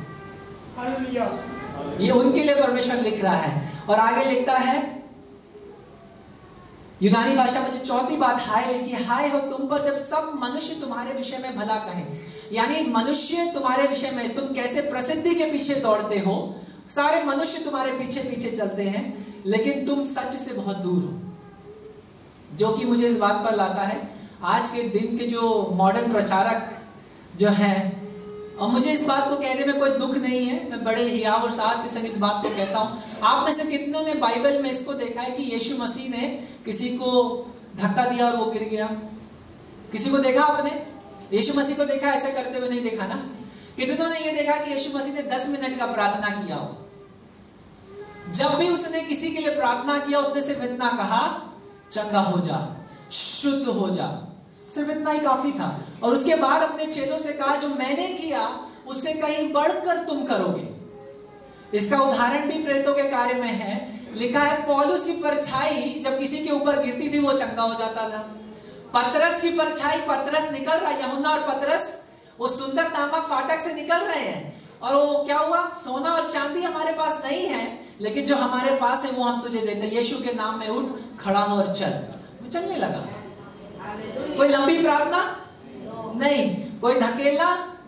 ये उनके लिए परमेश्वर लिख रहा है। और आगे लिखता है, यूनानी भाषा में जो चौथी बात हाय लिखी, हाय हो तुम पर जब सब मनुष्य तुम्हारे विषय में भला कहें। यानी मनुष्य तुम्हारे विषय में, तुम कैसे प्रसिद्धि के पीछे दौड़ते हो, सारे मनुष्य तुम्हारे पीछे पीछे चलते हैं, लेकिन तुम सच से बहुत दूर हो। जो कि मुझे इस बात पर लाता है, आज के दिन के जो मॉडर्न प्रचारक जो हैं, और मुझे इस बात को कहने में कोई दुख नहीं है, मैं बड़े हियाव और साहस के संग इस बात को कहता हूँ। आप में से कितनों ने बाइबल में इसको देखा है कि यीशु मसीह ने किसी को धक्का दिया और वो गिर गया? किसी को देखा आपने? यीशु मसीह को देखा ऐसे करते हुए? नहीं देखा ना। कितनों ने ये देखा कि यीशु मसीह ने दस मिनट का प्रार्थना किया हो? जब भी उसने किसी के लिए प्रार्थना किया, उसने सिर्फ इतना कहा, चंगा हो जा, शुद्ध हो जा, सिर्फ इतना ही काफी था। और उसके बाद अपने चेलों से कहा, जो मैंने किया उससे कहीं बढ़कर तुम करोगे। इसका उदाहरण भी प्रेरितों के कार्य में है। लिखा है, पौलुस की परछाई जब किसी के ऊपर गिरती थी वो चंगा हो जाता था। पतरस की परछाई, पतरस निकल रहा, यहुन्ना और पतरस वो सुंदर नामक फाटक से निकल रहे हैं, और वो क्या हुआ, सोना और चांदी हमारे पास नहीं है, लेकिन जो हमारे पास है वो हम तुझे देते, यीशु के नाम में उठ, खड़ा हो और चल। वो चलने लगा। कोई लंबी प्रार्थना नहीं, कोई धकेलना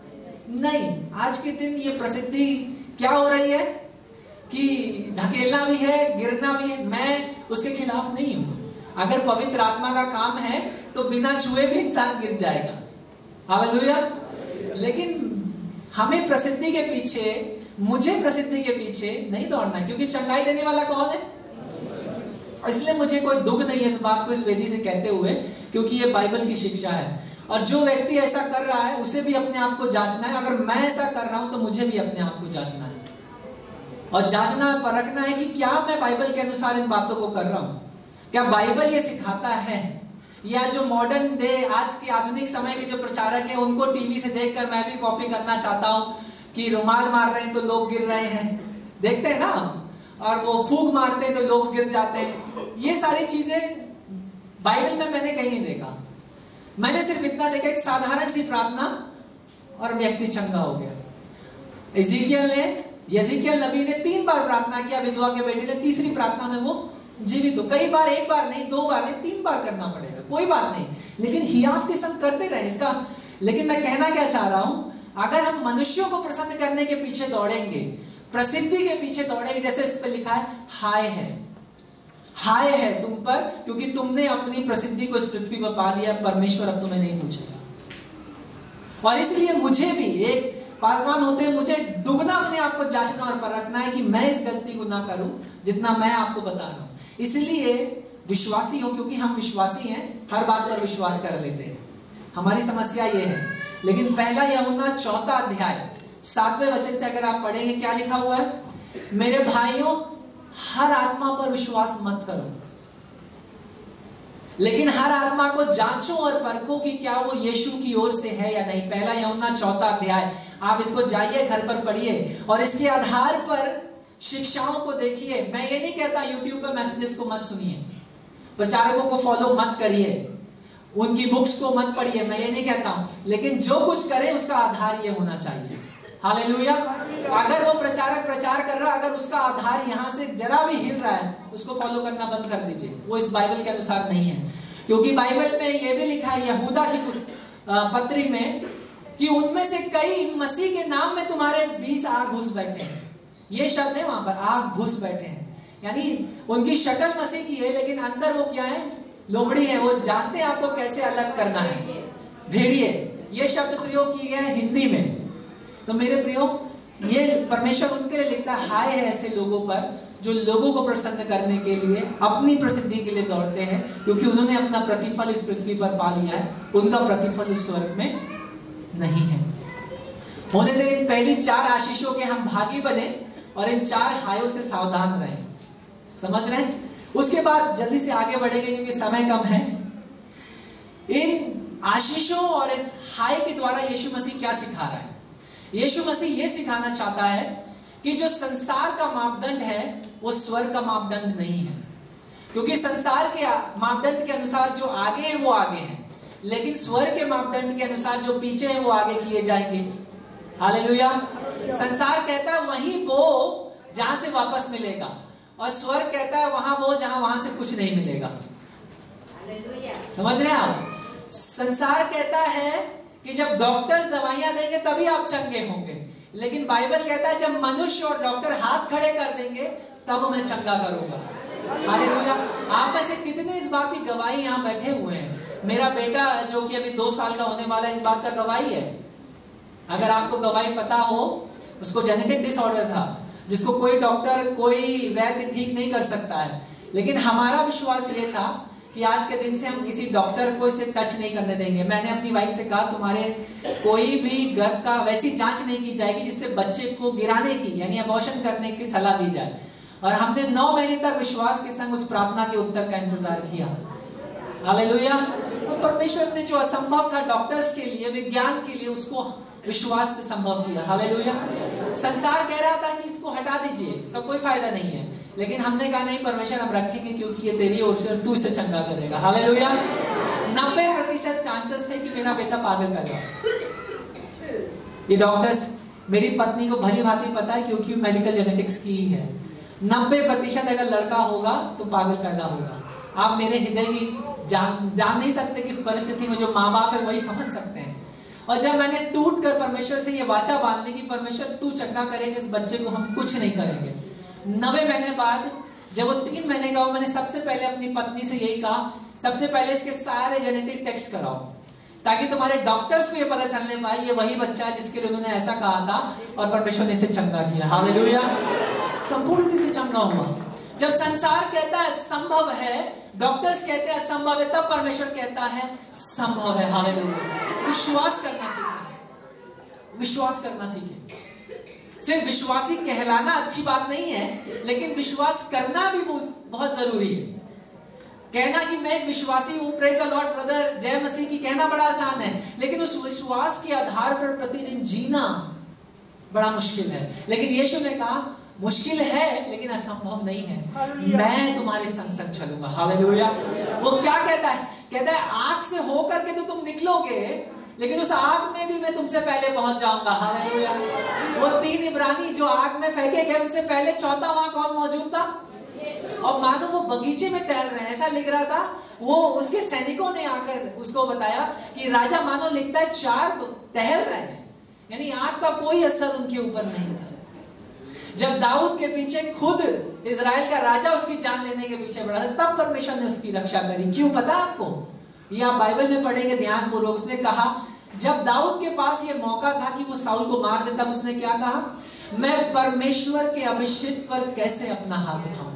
नहीं, आज के दिन ये प्रसिद्धि क्या हो रही है कि ढकेलना भी है, गिरना भी है। मैं उसके खिलाफ नहीं हूं। अगर पवित्र आत्मा का काम है तो बिना छुए भी इंसान गिर जाएगा, हालेलुया। लेकिन हमें प्रसिद्धि के पीछे, मुझे प्रसिद्धि के पीछे नहीं दौड़ना है, क्योंकि चंगाई देने वाला कौन है? इसलिए मुझे कोई दुख नहीं है इस बात को इस वेदी से कहते हुए, क्योंकि ये बाइबल की शिक्षा है। और जो व्यक्ति ऐसा कर रहा है उसे भी अपने आप को जांचना है। अगर मैं ऐसा कर रहा हूं तो मुझे भी अपने आप को जांचना है और जांचना परखना है कि क्या मैं बाइबल के अनुसार इन बातों को कर रहा हूं। क्या बाइबल ये सिखाता है, या जो मॉडर्न डे, आज के आधुनिक समय के जो प्रचारक हैं उनको टीवी से देखकर मैं भी कॉपी करना चाहता हूं कि रुमाल मार रहे हैं तो लोग गिर रहे हैं, देखते हैं ना, और वो फूंक मारते हैं तो लोग गिर जाते हैं। ये सारी चीजें बाइबल में मैंने कहीं नहीं देखा। मैंने सिर्फ इतना देखा, एक साधारण सी प्रार्थना और व्यक्ति चंगा हो गया। इज़िकियल ने, यज़िकियल नबी ने तीन बार प्रार्थना किया, विधवा के बेटे ने तीसरी प्रार्थना में वो जीवित हो। कई बार, एक बार नहीं, दो बार नहीं, तीन बार करना पड़ेगा, कोई बात नहीं, लेकिन हियाव के संग करते रहे इसका। लेकिन मैं कहना क्या चाह रहा हूं, अगर हम मनुष्यों को प्रसन्न करने के पीछे दौड़ेंगे, प्रसिद्धि के पीछे दौड़ेंगे, जैसे इस पे लिखा है, हाय है, हाय है तुम पर, क्योंकि तुमने अपनी प्रसिद्धि को इस पृथ्वी पर पा लिया, परमेश्वर अब तुम्हें नहीं पूछेगा। और इसलिए मुझे भी एक पासवान होते हैं, मुझे दुगना अपने आप को जांचना और परखना है कि मैं इस गलती को ना करूं जितना मैं आपको बता रहा हूं। इसलिए विश्वासी हो, क्योंकि हम विश्वासी हैं, हर बात पर विश्वास कर लेते हैं, हमारी समस्या ये है। लेकिन पहला यूहन्ना चौथा अध्याय सातवें वचन से अगर आप पढ़ेंगे, क्या लिखा हुआ है? मेरे भाइयों, हर आत्मा पर विश्वास मत करो, लेकिन हर आत्मा को जांचो और परखो कि क्या वो यीशु की ओर से है या नहीं। पहला यूहन्ना चौथा अध्याय, आप इसको जाइए, घर पर पढ़िए और इसके आधार पर शिक्षाओं को देखिए। मैं ये नहीं कहता यूट्यूब पे मैसेजेस को मत सुनिए, प्रचारकों को फॉलो मत करिए, उनकी बुक्स को मत पढ़िए, मैं ये नहीं कहता हूं, लेकिन जो कुछ करें उसका आधार ये होना चाहिए। हालेलुया। अगर वो प्रचारक प्रचार कर रहा, अगर उसका आधार यहां से जरा भी हिल रहा है, उसको फॉलो करना बंद कर दीजिए, वो इस बाइबल के अनुसार नहीं है। क्योंकि बाइबल में ये भी लिखा है यहूदा की पत्री में कि उनमें से कई मसीह के नाम में तुम्हारे बीस आग घुस बैठे हैं। ये शब्द है वहां पर, आग घुस बैठे हैं, यानी उनकी शक्ल मसीह की है लेकिन अंदर वो क्या है? लोमड़ी है। वो जानते हैं आपको कैसे अलग करना है, भेड़िए। ये शब्द प्रयोग किए गए हैं हिंदी में। तो मेरे प्रियो, ये परमेश्वर उनके लिए लिखता है, हाय है ऐसे लोगों पर जो लोगों को प्रसन्न करने के लिए, अपनी प्रसिद्धि के लिए दौड़ते हैं, क्योंकि उन्होंने अपना प्रतिफल इस पृथ्वी पर पा लिया है, उनका प्रतिफल उस स्वर्ग में नहीं है। होने दे इन पहली चार आशीषों के हम भागी बने और इन चार हायों से सावधान रहें। समझ रहे हैं? उसके बाद जल्दी से आगे बढ़ेंगे क्योंकि समय कम है। इन आशीषों और इस हाय के द्वारा यीशु मसीह क्या सिखा रहा है? यीशु मसीह यह सिखाना चाहता है कि जो संसार का मापदंड है वो स्वर्ग का मापदंड नहीं है। क्योंकि संसार के मापदंड के अनुसार जो आगे हैं वो आगे हैं, लेकिन स्वर्ग के मापदंड के अनुसार जो पीछे हैं वो आगे किए जाएंगे। हालेलुया। संसार कहता है वहीं बो जहां से वापस मिलेगा, और स्वर्ग कहता है वहां बो जहां वहां से कुछ नहीं मिलेगा। समझ रहे हैं आप? संसार कहता है कि जब डॉक्टर्स दवाइयां देंगे तभी आप चंगे होंगे, लेकिन बाइबल कहता है जब मनुष्य और डॉक्टर हाथ खड़े कर देंगे तब मैं चंगा करूंगा। हालेलुया। आप में से कितने इस बात की गवाही यहां बैठे हुए हैं? मेरा बेटा जो कि अभी दो साल का होने वाला है, इस बात का गवाही है। अगर आपको गवाही पता हो, उसको जेनेटिक डिसऑर्डर था जिसको कोई डॉक्टर, कोई वैद्य ठीक नहीं कर सकता है, लेकिन हमारा विश्वास ये था कि आज के दिन से हम किसी डॉक्टर को इसे टच नहीं करने देंगे। मैंने अपनी वाइफ से कहा तुम्हारे कोई भी गर्भ का वैसी जांच नहीं की जाएगी जिससे बच्चे को गिराने की यानी अबॉर्शन करने की सलाह दी जाए। और हमने नौ महीने तक विश्वास के संग उस प्रार्थना के उत्तर का इंतजार किया। हालेलुया। और परमेश्वर ने जो असंभव था डॉक्टर्स के लिए, विज्ञान के लिए, उसको विश्वास से संभव किया। हालेलुया। संसार कह रहा था कि इसको हटा दीजिए, इसका कोई फायदा नहीं है, लेकिन हमने कहा नहीं परमेश्वर, हम रखेंगे क्योंकि ये तेरी ओर से, तू इसे चंगा करेगा। हालेलुया। नब्बे प्रतिशत चांसेस थे कि मेरा बेटा पागल पैदा। ये डॉक्टर्स, मेरी पत्नी को भली भांति पता है क्योंकि मेडिकल जेनेटिक्स की ही है। नब्बे प्रतिशत अगर लड़का होगा तो पागल पैदा होगा। आप मेरे हृदय की जान जान नहीं सकते किस परिस्थिति में जो माँ बाप है वही समझ सकते हैं। और जब मैंने टूट कर परमेश्वर से ये वाचा बांध ली कि परमेश्वर तू चंगा करेगा इस बच्चे को, हम कुछ नहीं करेंगे। नवे महीने बाद जब वो तीन महीने का हो, मैंने सबसे पहले अपनी पत्नी से यही कहा, सबसे पहले इसके सारे जेनेटिक टेस्ट कराओ ताकि तुम्हारे डॉक्टर्स को ये पता चलने पाए ये वही बच्चा है जिसके लिए उन्होंने ऐसा कहा था और परमेश्वर ने इसे चंगा किया। हालेलुया। संपूर्ण रीति से चंगा हुआ। जब संसार कहता है संभव है, डॉक्टर्स कहते हैं असंभव है, तब परमेश्वर कहता है संभव है। हालेलुया। विश्वास करना सीखें, विश्वास करना सीखें। सिर्फ विश्वासी कहलाना अच्छी बात नहीं है, लेकिन विश्वास करना भी बहुत जरूरी है। कहना कि मैं एक विश्वासी हूं, प्रेज द लॉर्ड ब्रदर, जय मसीह की कहना बड़ा आसान है, लेकिन उस विश्वास के आधार पर प्रतिदिन जीना बड़ा मुश्किल है। लेकिन यीशु ने कहा मुश्किल है लेकिन असंभव नहीं है, मैं तुम्हारे संग संग चलूंगा। हालेलुया। वो क्या कहता है? कहता है आग से होकर के तो तुम निकलोगे, लेकिन उस आग में भी मैं तुमसे पहले पहुंच जाऊंगा। हालेलुया। वो तीन इब्रानी जो आग में फेंके गए, उनसे पहले चौथा वहां कौन मौजूद था? और मानो वो बगीचे में टहल रहे हैं, ऐसा लिख रहा था। वो उसके सैनिकों ने आकर उसको बताया कि राजा मानो लिखता है चार टहल रहे हैं, यानी आग का कोई असर उनके ऊपर नहीं था। जब दाऊद के पीछे खुद इजराइल का राजा उसकी जान लेने के पीछे बढ़ा था, तब परमेश्वर ने उसकी रक्षा करी। क्यों पता आपको? ये आप बाइबल में पढ़ेंगे ध्यान पूर्वक। उसने कहा जब दाऊद के पास ये मौका था कि वो साउल को मार दे, तब उसने क्या कहा? मैं परमेश्वर के अभिषिक्त पर कैसे अपना हाथ उठाऊं,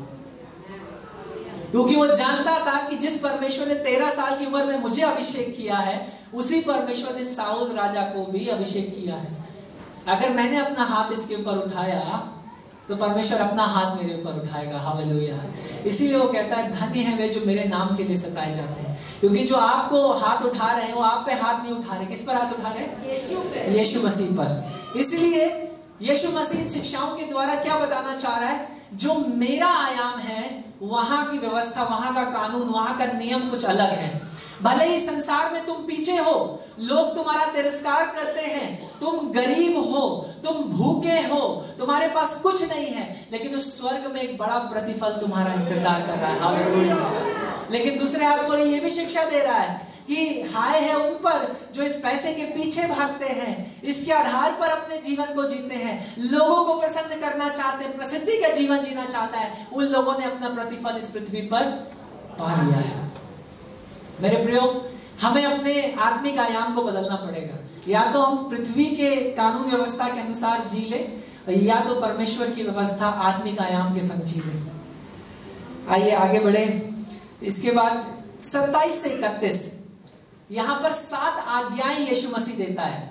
क्योंकि वो जानता था कि जिस परमेश्वर ने तेरह साल की उम्र में मुझे अभिषेक किया है, उसी परमेश्वर ने साउल राजा को भी अभिषेक किया है। अगर मैंने अपना हाथ इसके ऊपर उठाया तो परमेश्वर अपना हाथ मेरे ऊपर उठाएगा। हालेलुया। इसीलिए वो कहता है धन्य है वे जो मेरे नाम के लिए सताए जाते हैं, क्योंकि जो आपको हाथ उठा रहे हैं वो आप पे हाथ नहीं उठा रहे। किस पर हाथ उठा रहे हैं? यीशु पे, यीशु मसीह पर। इसलिए यीशु मसीह शिक्षाओं के द्वारा क्या बताना चाह रहा है? जो मेरा आयाम है, वहां की व्यवस्था, वहां का कानून, वहां का नियम कुछ अलग है। भले ही संसार में तुम पीछे हो, लोग तुम्हारा तिरस्कार करते हैं, तुम गरीब हो, तुम भूखे हो, तुम्हारे पास कुछ नहीं है, लेकिन उस स्वर्ग में एक बड़ा प्रतिफल तुम्हारा इंतजार कर रहा है। हालेलुया। लेकिन दूसरे हाथ पर ये भी शिक्षा दे रहा है कि हाय है उन पर जो इस पैसे के पीछे भागते हैं, इसके आधार पर अपने जीवन को जीते हैं, लोगों को प्रसन्न करना चाहते हैं, प्रसिद्धि का जीवन जीना चाहता है। उन लोगों ने अपना प्रतिफल इस पृथ्वी पर पा लिया है। मेरे प्रियो, हमें अपने आत्मिक आयाम को बदलना पड़ेगा। या तो हम पृथ्वी के कानून व्यवस्था के अनुसार जी ले, या तो परमेश्वर की व्यवस्था आत्मिक आयाम के संग जी ले। आइए आगे बढ़े। इसके बाद सत्ताईस से इकतीस, यहां पर सात आज्ञाएं यीशु मसीह देता है।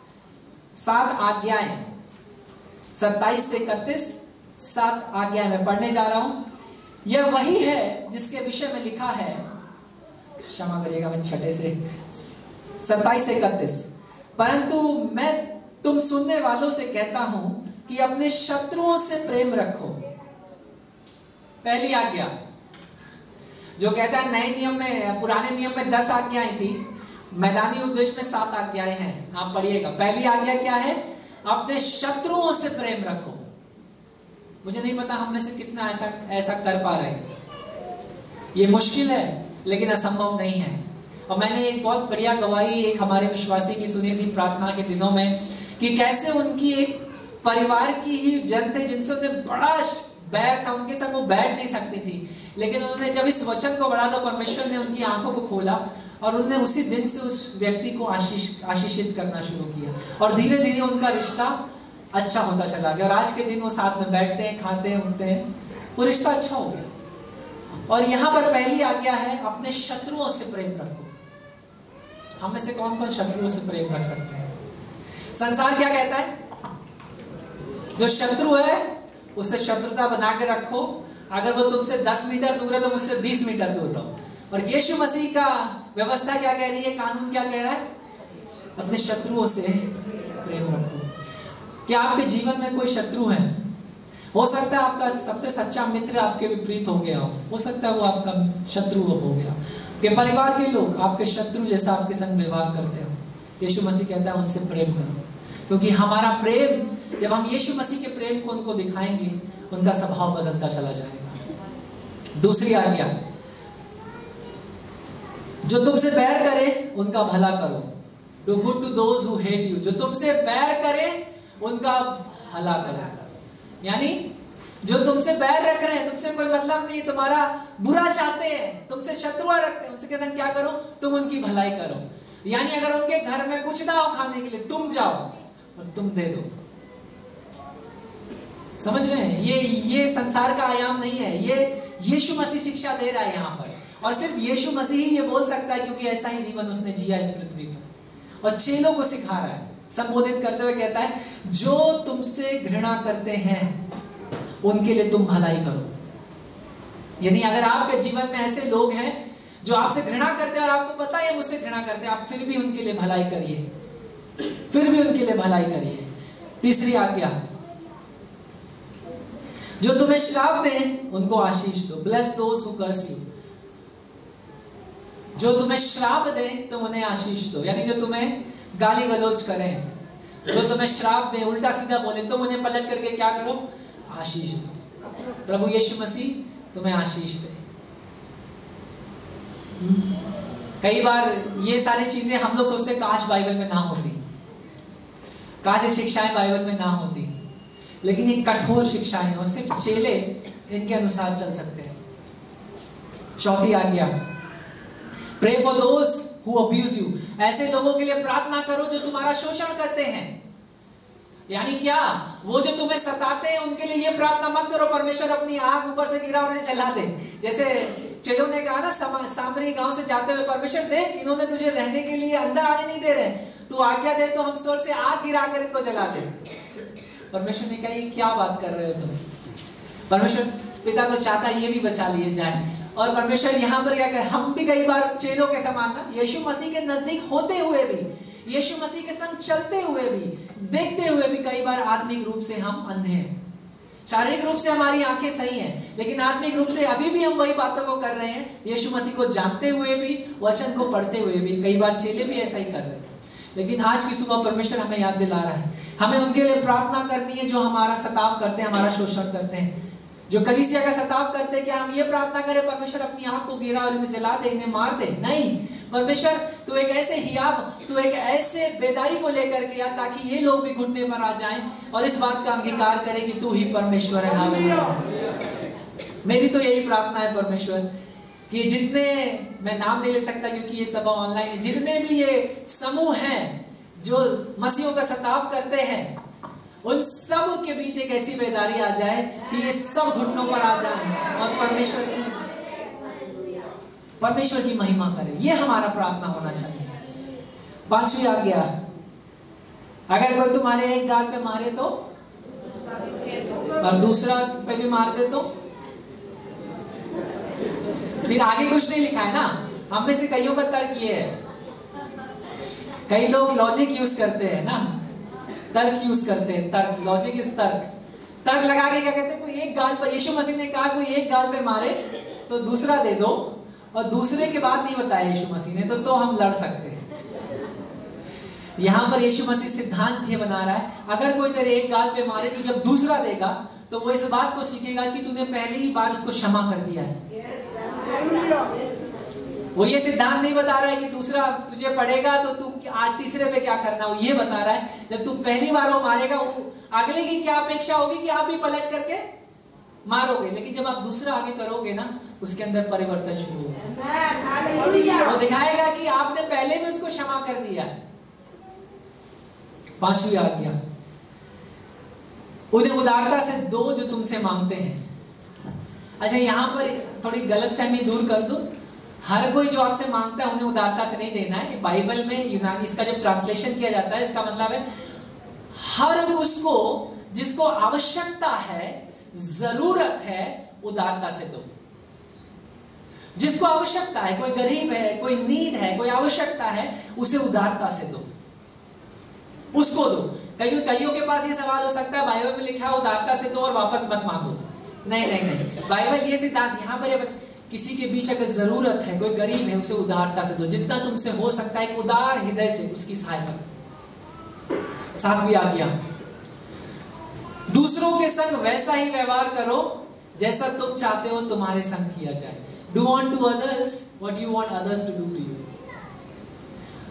सात आज्ञाएं, सत्ताईस से इकतीस, सात आज्ञाएं मैं पढ़ने जा रहा हूं। यह वही है जिसके विषय में लिखा है, क्षमा करिएगा मैं छठे से सत्ताईस से इकतीस, परंतु मैं तुम सुनने वालों से कहता हूं कि अपने शत्रुओं से प्रेम रखो। पहली आज्ञा जो कहता है, नए नियम में, पुराने नियम में दस आज्ञाएं थी, मैदानी उपदेश में सात आज्ञाएं हैं। आप पढ़िएगा। पहली आज्ञा क्या है? अपने शत्रुओं से प्रेम रखो। मुझे नहीं पता हम में से कितना ऐसा ऐसा कर पा रहे हैं। ये मुश्किल है लेकिन असंभव नहीं है। और मैंने एक बहुत बढ़िया गवाही एक हमारे विश्वासी की सुनी थी प्रार्थना के दिनों में, कि कैसे उनकी एक परिवार की ही जन थे जिनसे उन्हें बड़ा बैर था, उनके साथ वो बैठ नहीं सकती थी, लेकिन उन्होंने जब इस वचन को बढ़ा तो परमेश्वर ने उनकी आंखों को खोला और उन्होंने उसी दिन से उस व्यक्ति को आशीष आशीषित करना शुरू किया, और धीरे धीरे उनका रिश्ता अच्छा होता चला गया। और आज के दिन वो साथ में बैठते हैं, खाते हैं, उठते हैं, वो रिश्ता अच्छा हो गया। और यहां पर पहली आज्ञा है, अपने शत्रुओं से प्रेम रखो। हम में से कौन कौन शत्रुओं से प्रेम रख सकते हैं? संसार क्या कहता है? जो शत्रु है उससे शत्रुता बना के रखो। अगर वो तुमसे दस मीटर दूर है तो मुझसे बीस मीटर दूर रहो। और यीशु मसीह का व्यवस्था क्या कह रही है? कानून क्या कह रहा है? अपने शत्रुओं से प्रेम रखो। क्या आपके जीवन में कोई शत्रु है? हो सकता है आपका सबसे सच्चा मित्र आपके विपरीत हो गया हो, हो सकता है वो आपका शत्रु हो गया, कि परिवार के लोग आपके शत्रु जैसा आपके संग व्यवहार करते हो। यीशु मसीह कहता है उनसे प्रेम करो, क्योंकि हमारा प्रेम, जब हम यीशु मसीह के प्रेम को उनको दिखाएंगे, उनका स्वभाव बदलता चला जाएगा। दूसरी आज्ञा, जो तुमसे बैर करे उनका भला करो। Do good to those who hate you, जो तुमसे बैर करे उनका भला करो। यानी जो तुमसे बैर रख रहे हैं, तुमसे कोई मतलब नहीं, तुम्हारा बुरा चाहते हैं, तुमसे शत्रुआ रखते हैं, उनसे के संग क्या करो, तुम उनकी भलाई करो। यानी अगर उनके घर में कुछ ना हो खाने के लिए, तुम जाओ और तुम दे दो। समझ रहे हैं? ये ये संसार का आयाम नहीं है, ये यीशु मसीह शिक्षा दे रहा है यहाँ पर। और सिर्फ यीशु मसीह ही ये बोल सकता है, क्योंकि ऐसा ही जीवन उसने जिया इस पृथ्वी पर। और चेलों को सिखा रहा है, संबोधित करते हुए कहता है, जो तुमसे घृणा करते हैं उनके लिए तुम भलाई करो। यानी अगर आपके जीवन में ऐसे लोग हैं जो आपसे घृणा करते हैं और आपको पता है मुझसे घृणा करते हैं, आप फिर भी उनके लिए भलाई करिए, फिर भी उनके लिए भलाई करिए। तीसरी आज्ञा, जो तुम्हें श्राप दें उनको आशीष दो। Bless those who curse you. जो तुम्हें श्राप दें तुम उन्हें आशीष दो। यानी जो तुम्हें गाली गलौज करें, जो तुम्हें श्राप दें, उल्टा सीधा बोले, तुम उन्हें पलट करके क्या करो, आशीष दो। प्रभु यीशु मसीह तुम्हें आशीष दे। कई बार ये सारी चीजें हम लोग सोचते काश बाइबल में ना होती, काश ये शिक्षाएं बाइबल में ना होती, लेकिन ये कठोर शिक्षाएं हैं और सिर्फ चेले इनके अनुसार चल सकते हैं। चौथी आज्ञा, pray for those who abuse you. ऐसे लोगों के लिए प्रार्थना करो जो तुम्हारा शोषण करते हैं। यानी क्या, वो जो तुम्हें सताते हैं उनके लिए ये प्रार्थना मत करो परमेश्वर अपनी आग ऊपर से गिरा और उन्हें जला दे। जैसे चेलों ने कहा ना सामरी गांव से जाते हुए, परमेश्वर देख इन्होंने तुझे रहने के लिए अंदर आने नहीं दे रहे, तू आज्ञा दे तो हम स्वर्ग से आग गिरा कर इनको जला दे। परमेश्वर ने कहा ये क्या बात कर रहे हो तुम। परमेश्वर पिता तो चाहता ये भी बचा लिए जाए। और परमेश्वर यहाँ पर क्या करे, हम भी कई बार चेलों के समान ना यीशु मसीह के नजदीक होते हुए भी, यीशु मसीह के संग चलते हुए भी, देखते हुए भी कई बार आत्मिक रूप से हम अंधे हैं। शारीरिक रूप से हमारी आंखें सही हैं, लेकिन आत्मिक रूप से अभी भी हम वही बातों को कर रहे हैं। यीशु मसीह को जानते हुए भी, वचन को पढ़ते हुए भी, कई बार चेले भी ऐसा ही कर रहे थे। लेकिन आज की सुबह परमेश्वर हमें याद दिला रहा है, हमें उनके लिए प्रार्थना करनी है जो हमारा सताव करते हैं, हमारा शोषण करते हैं, जो कलीसिया का सताव करते हैं। क्या हम ये प्रार्थना करें परमेश्वर अपनी आंख को गिरा और इन्हें जला दे, इन्हें मार दे? नहीं, परमेश्वर तू एक ऐसे हियाव, तू एक ऐसे बेदारी को लेकर के आ ताकि ये लोग भी घुटने पर आ जाएं और इस बात का अंगीकार करें कि तू ही परमेश्वर है। हालेलुया। मेरी तो यही प्रार्थना है परमेश्वर कि जितने, मैं नाम नहीं ले सकता क्योंकि ये सभा ऑनलाइन है, जितने भी ये समूह हैं जो मसीहों का सताव करते हैं, उन सब के बीच एक ऐसी बेदारी आ जाए कि ये सब घुटनों पर आ जाएं और परमेश्वर की परमेश्वर की महिमा करें। ये हमारा प्रार्थना होना चाहिए। पांचवी आज्ञा, अगर कोई तुम्हारे एक गाल पे मारे तो और दूसरा पे भी मार दे तो, फिर आगे कुछ नहीं लिखा है ना। हम में से कईयों का तर्क ये है, कई लोग लॉजिक यूज करते हैं ना, तर्क यूज करते हैं, तर्क, लॉजिक इज तर्क। तर्क लगा के क्या कहते हैं, कोई एक गाल पर, यीशु मसीह ने कहा कोई एक गाल पे मारे तो दूसरा दे दो, और दूसरे के बाद नहीं बताया यीशु मसीह ने, तो तो हम लड़ सकते हैं। यहां पर यीशु मसीह सिद्धांत ये बना रहा है, अगर कोई तेरे एक गाल पे मारे तो जब दूसरा देगा तो वो इस बात को सीखेगा कि तूने पहले ही बार उसको क्षमा कर दिया है। वो ये सिद्धांत नहीं बता रहा है कि दूसरा तुझे पड़ेगा तो तू आज तीसरे पे क्या करना, वो ये बता रहा है जब तू पहली बार वो मारेगा, अगले की क्या अपेक्षा होगी कि आप भी पलट करके मारोगे, लेकिन जब आप दूसरा आगे करोगे ना, उसके अंदर परिवर्तन शुरू होगा। वो दिखाएगा कि आपने पहले भी उसको क्षमा कर दिया। पांचवी आज्ञा, उन्हें उदारता से दो जो तुमसे मांगते हैं। अच्छा, यहां पर थोड़ी गलतफहमी दूर कर दूं, हर कोई जो आपसे मांगता है उन्हें उदारता से नहीं देना है। बाइबल में यूनानी इसका जब ट्रांसलेशन किया जाता है, इसका मतलब है हर उसको जिसको आवश्यकता है, जरूरत है, उदारता से दो। जिसको आवश्यकता है, कोई गरीब है, कोई नीड है, कोई आवश्यकता है, उसे उदारता से दो, उसको दो। कईयों कईयों के पास ये सवाल हो सकता है, बाइबल में लिखा है उदारता से दो और वापस मत मांगो। नहीं नहीं नहीं, बाइबल ये सिद्धांत यहाँ पर, किसी के बीच अगर जरूरत है, कोई गरीब है, उसे उदारता से दो, जितना तुमसे हो सकता है, उदार हृदय से उसकी सहायता। सातवीं आज्ञा, दूसरों के संग वैसा ही व्यवहार करो जैसा तुम चाहते हो तुम्हारे संग किया जाए। Do on to others what you want others to do to you.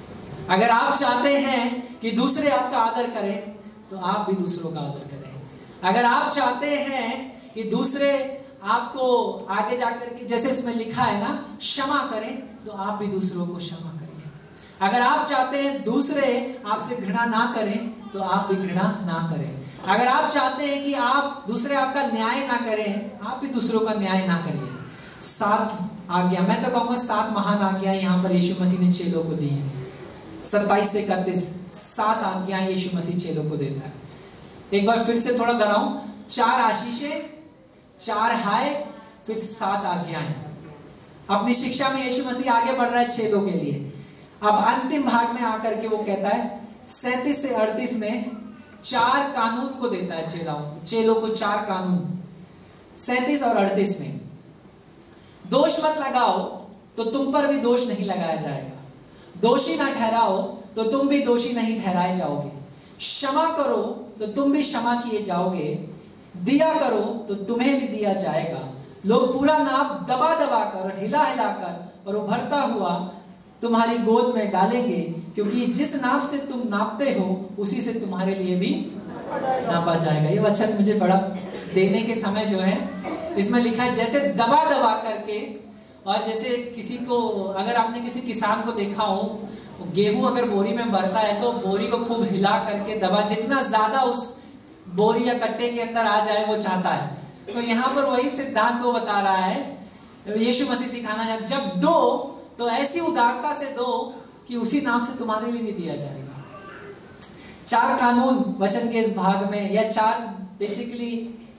अगर आप चाहते हैं कि दूसरे आपका आदर करें तो आप भी दूसरों का आदर करें। अगर आप चाहते हैं कि दूसरे आपको आगे जाकर के, जैसे इसमें लिखा है ना, क्षमा करें, तो आप भी दूसरों को क्षमा करें। अगर आप चाहते हैं दूसरे आपसे घृणा ना करें तो आप भी घृणा ना करें। अगर आप चाहते हैं कि आप दूसरे आपका न्याय ना करें, आप भी दूसरों का न्याय ना करिए। सात आज्ञा, मैं तो कहूंगा सात महान आज्ञा यहाँ पर यीशु मसीह ने चेलों को दी है। सत्ताईस से इकतीस सात आज्ञाएं यीशु मसीह चेलों को देता है। एक बार फिर से थोड़ा दोहराऊं, चार आशीषें, चार हाय, फिर सात आज्ञाएं। अपनी शिक्षा में यीशु मसीह आगे बढ़ रहा है चेलों के लिए। अब अंतिम भाग में आकर के वो कहता है सैंतीस से अड़तीस में चार कानून को देता है चेलों चेलों को चार कानून। सैंतीस और अड़तीस में, दोष मत लगाओ तो तुम पर भी दोष नहीं लगाया जाएगा, दोषी ना ठहराओ तो तुम भी दोषी नहीं ठहराए जाओगे, क्षमा करो तो तुम भी क्षमा किए जाओगे, दिया करो तो तुम्हें भी दिया जाएगा। लोग पूरा नाप दबा दबा कर, हिला हिला कर और उभरता हुआ तुम्हारी गोद में डालेंगे, क्योंकि जिस नाप से तुम नापते हो उसी से तुम्हारे लिए भी नापा जाएगा। ये वचन मुझे बड़ा, देने के समय जो है इसमें लिखा है जैसे दबा दबा करके, और जैसे किसी को, अगर आपने किसी किसान को देखा हो, गेहूं अगर बोरी में भरता है तो बोरी को खूब हिला करके दबा, जितना ज्यादा उस बोरी या कट्टे के अंदर आ जाए वो चाहता है। तो यहाँ पर वही सिद्धांत वो बता रहा है, यीशु मसीह सिखाना है, जब दो तो ऐसी उदारता से दो कि उसी नाम से तुम्हारे लिए भी दिया जाएगा। चार कानून वचन के इस भाग में, या चार बेसिकली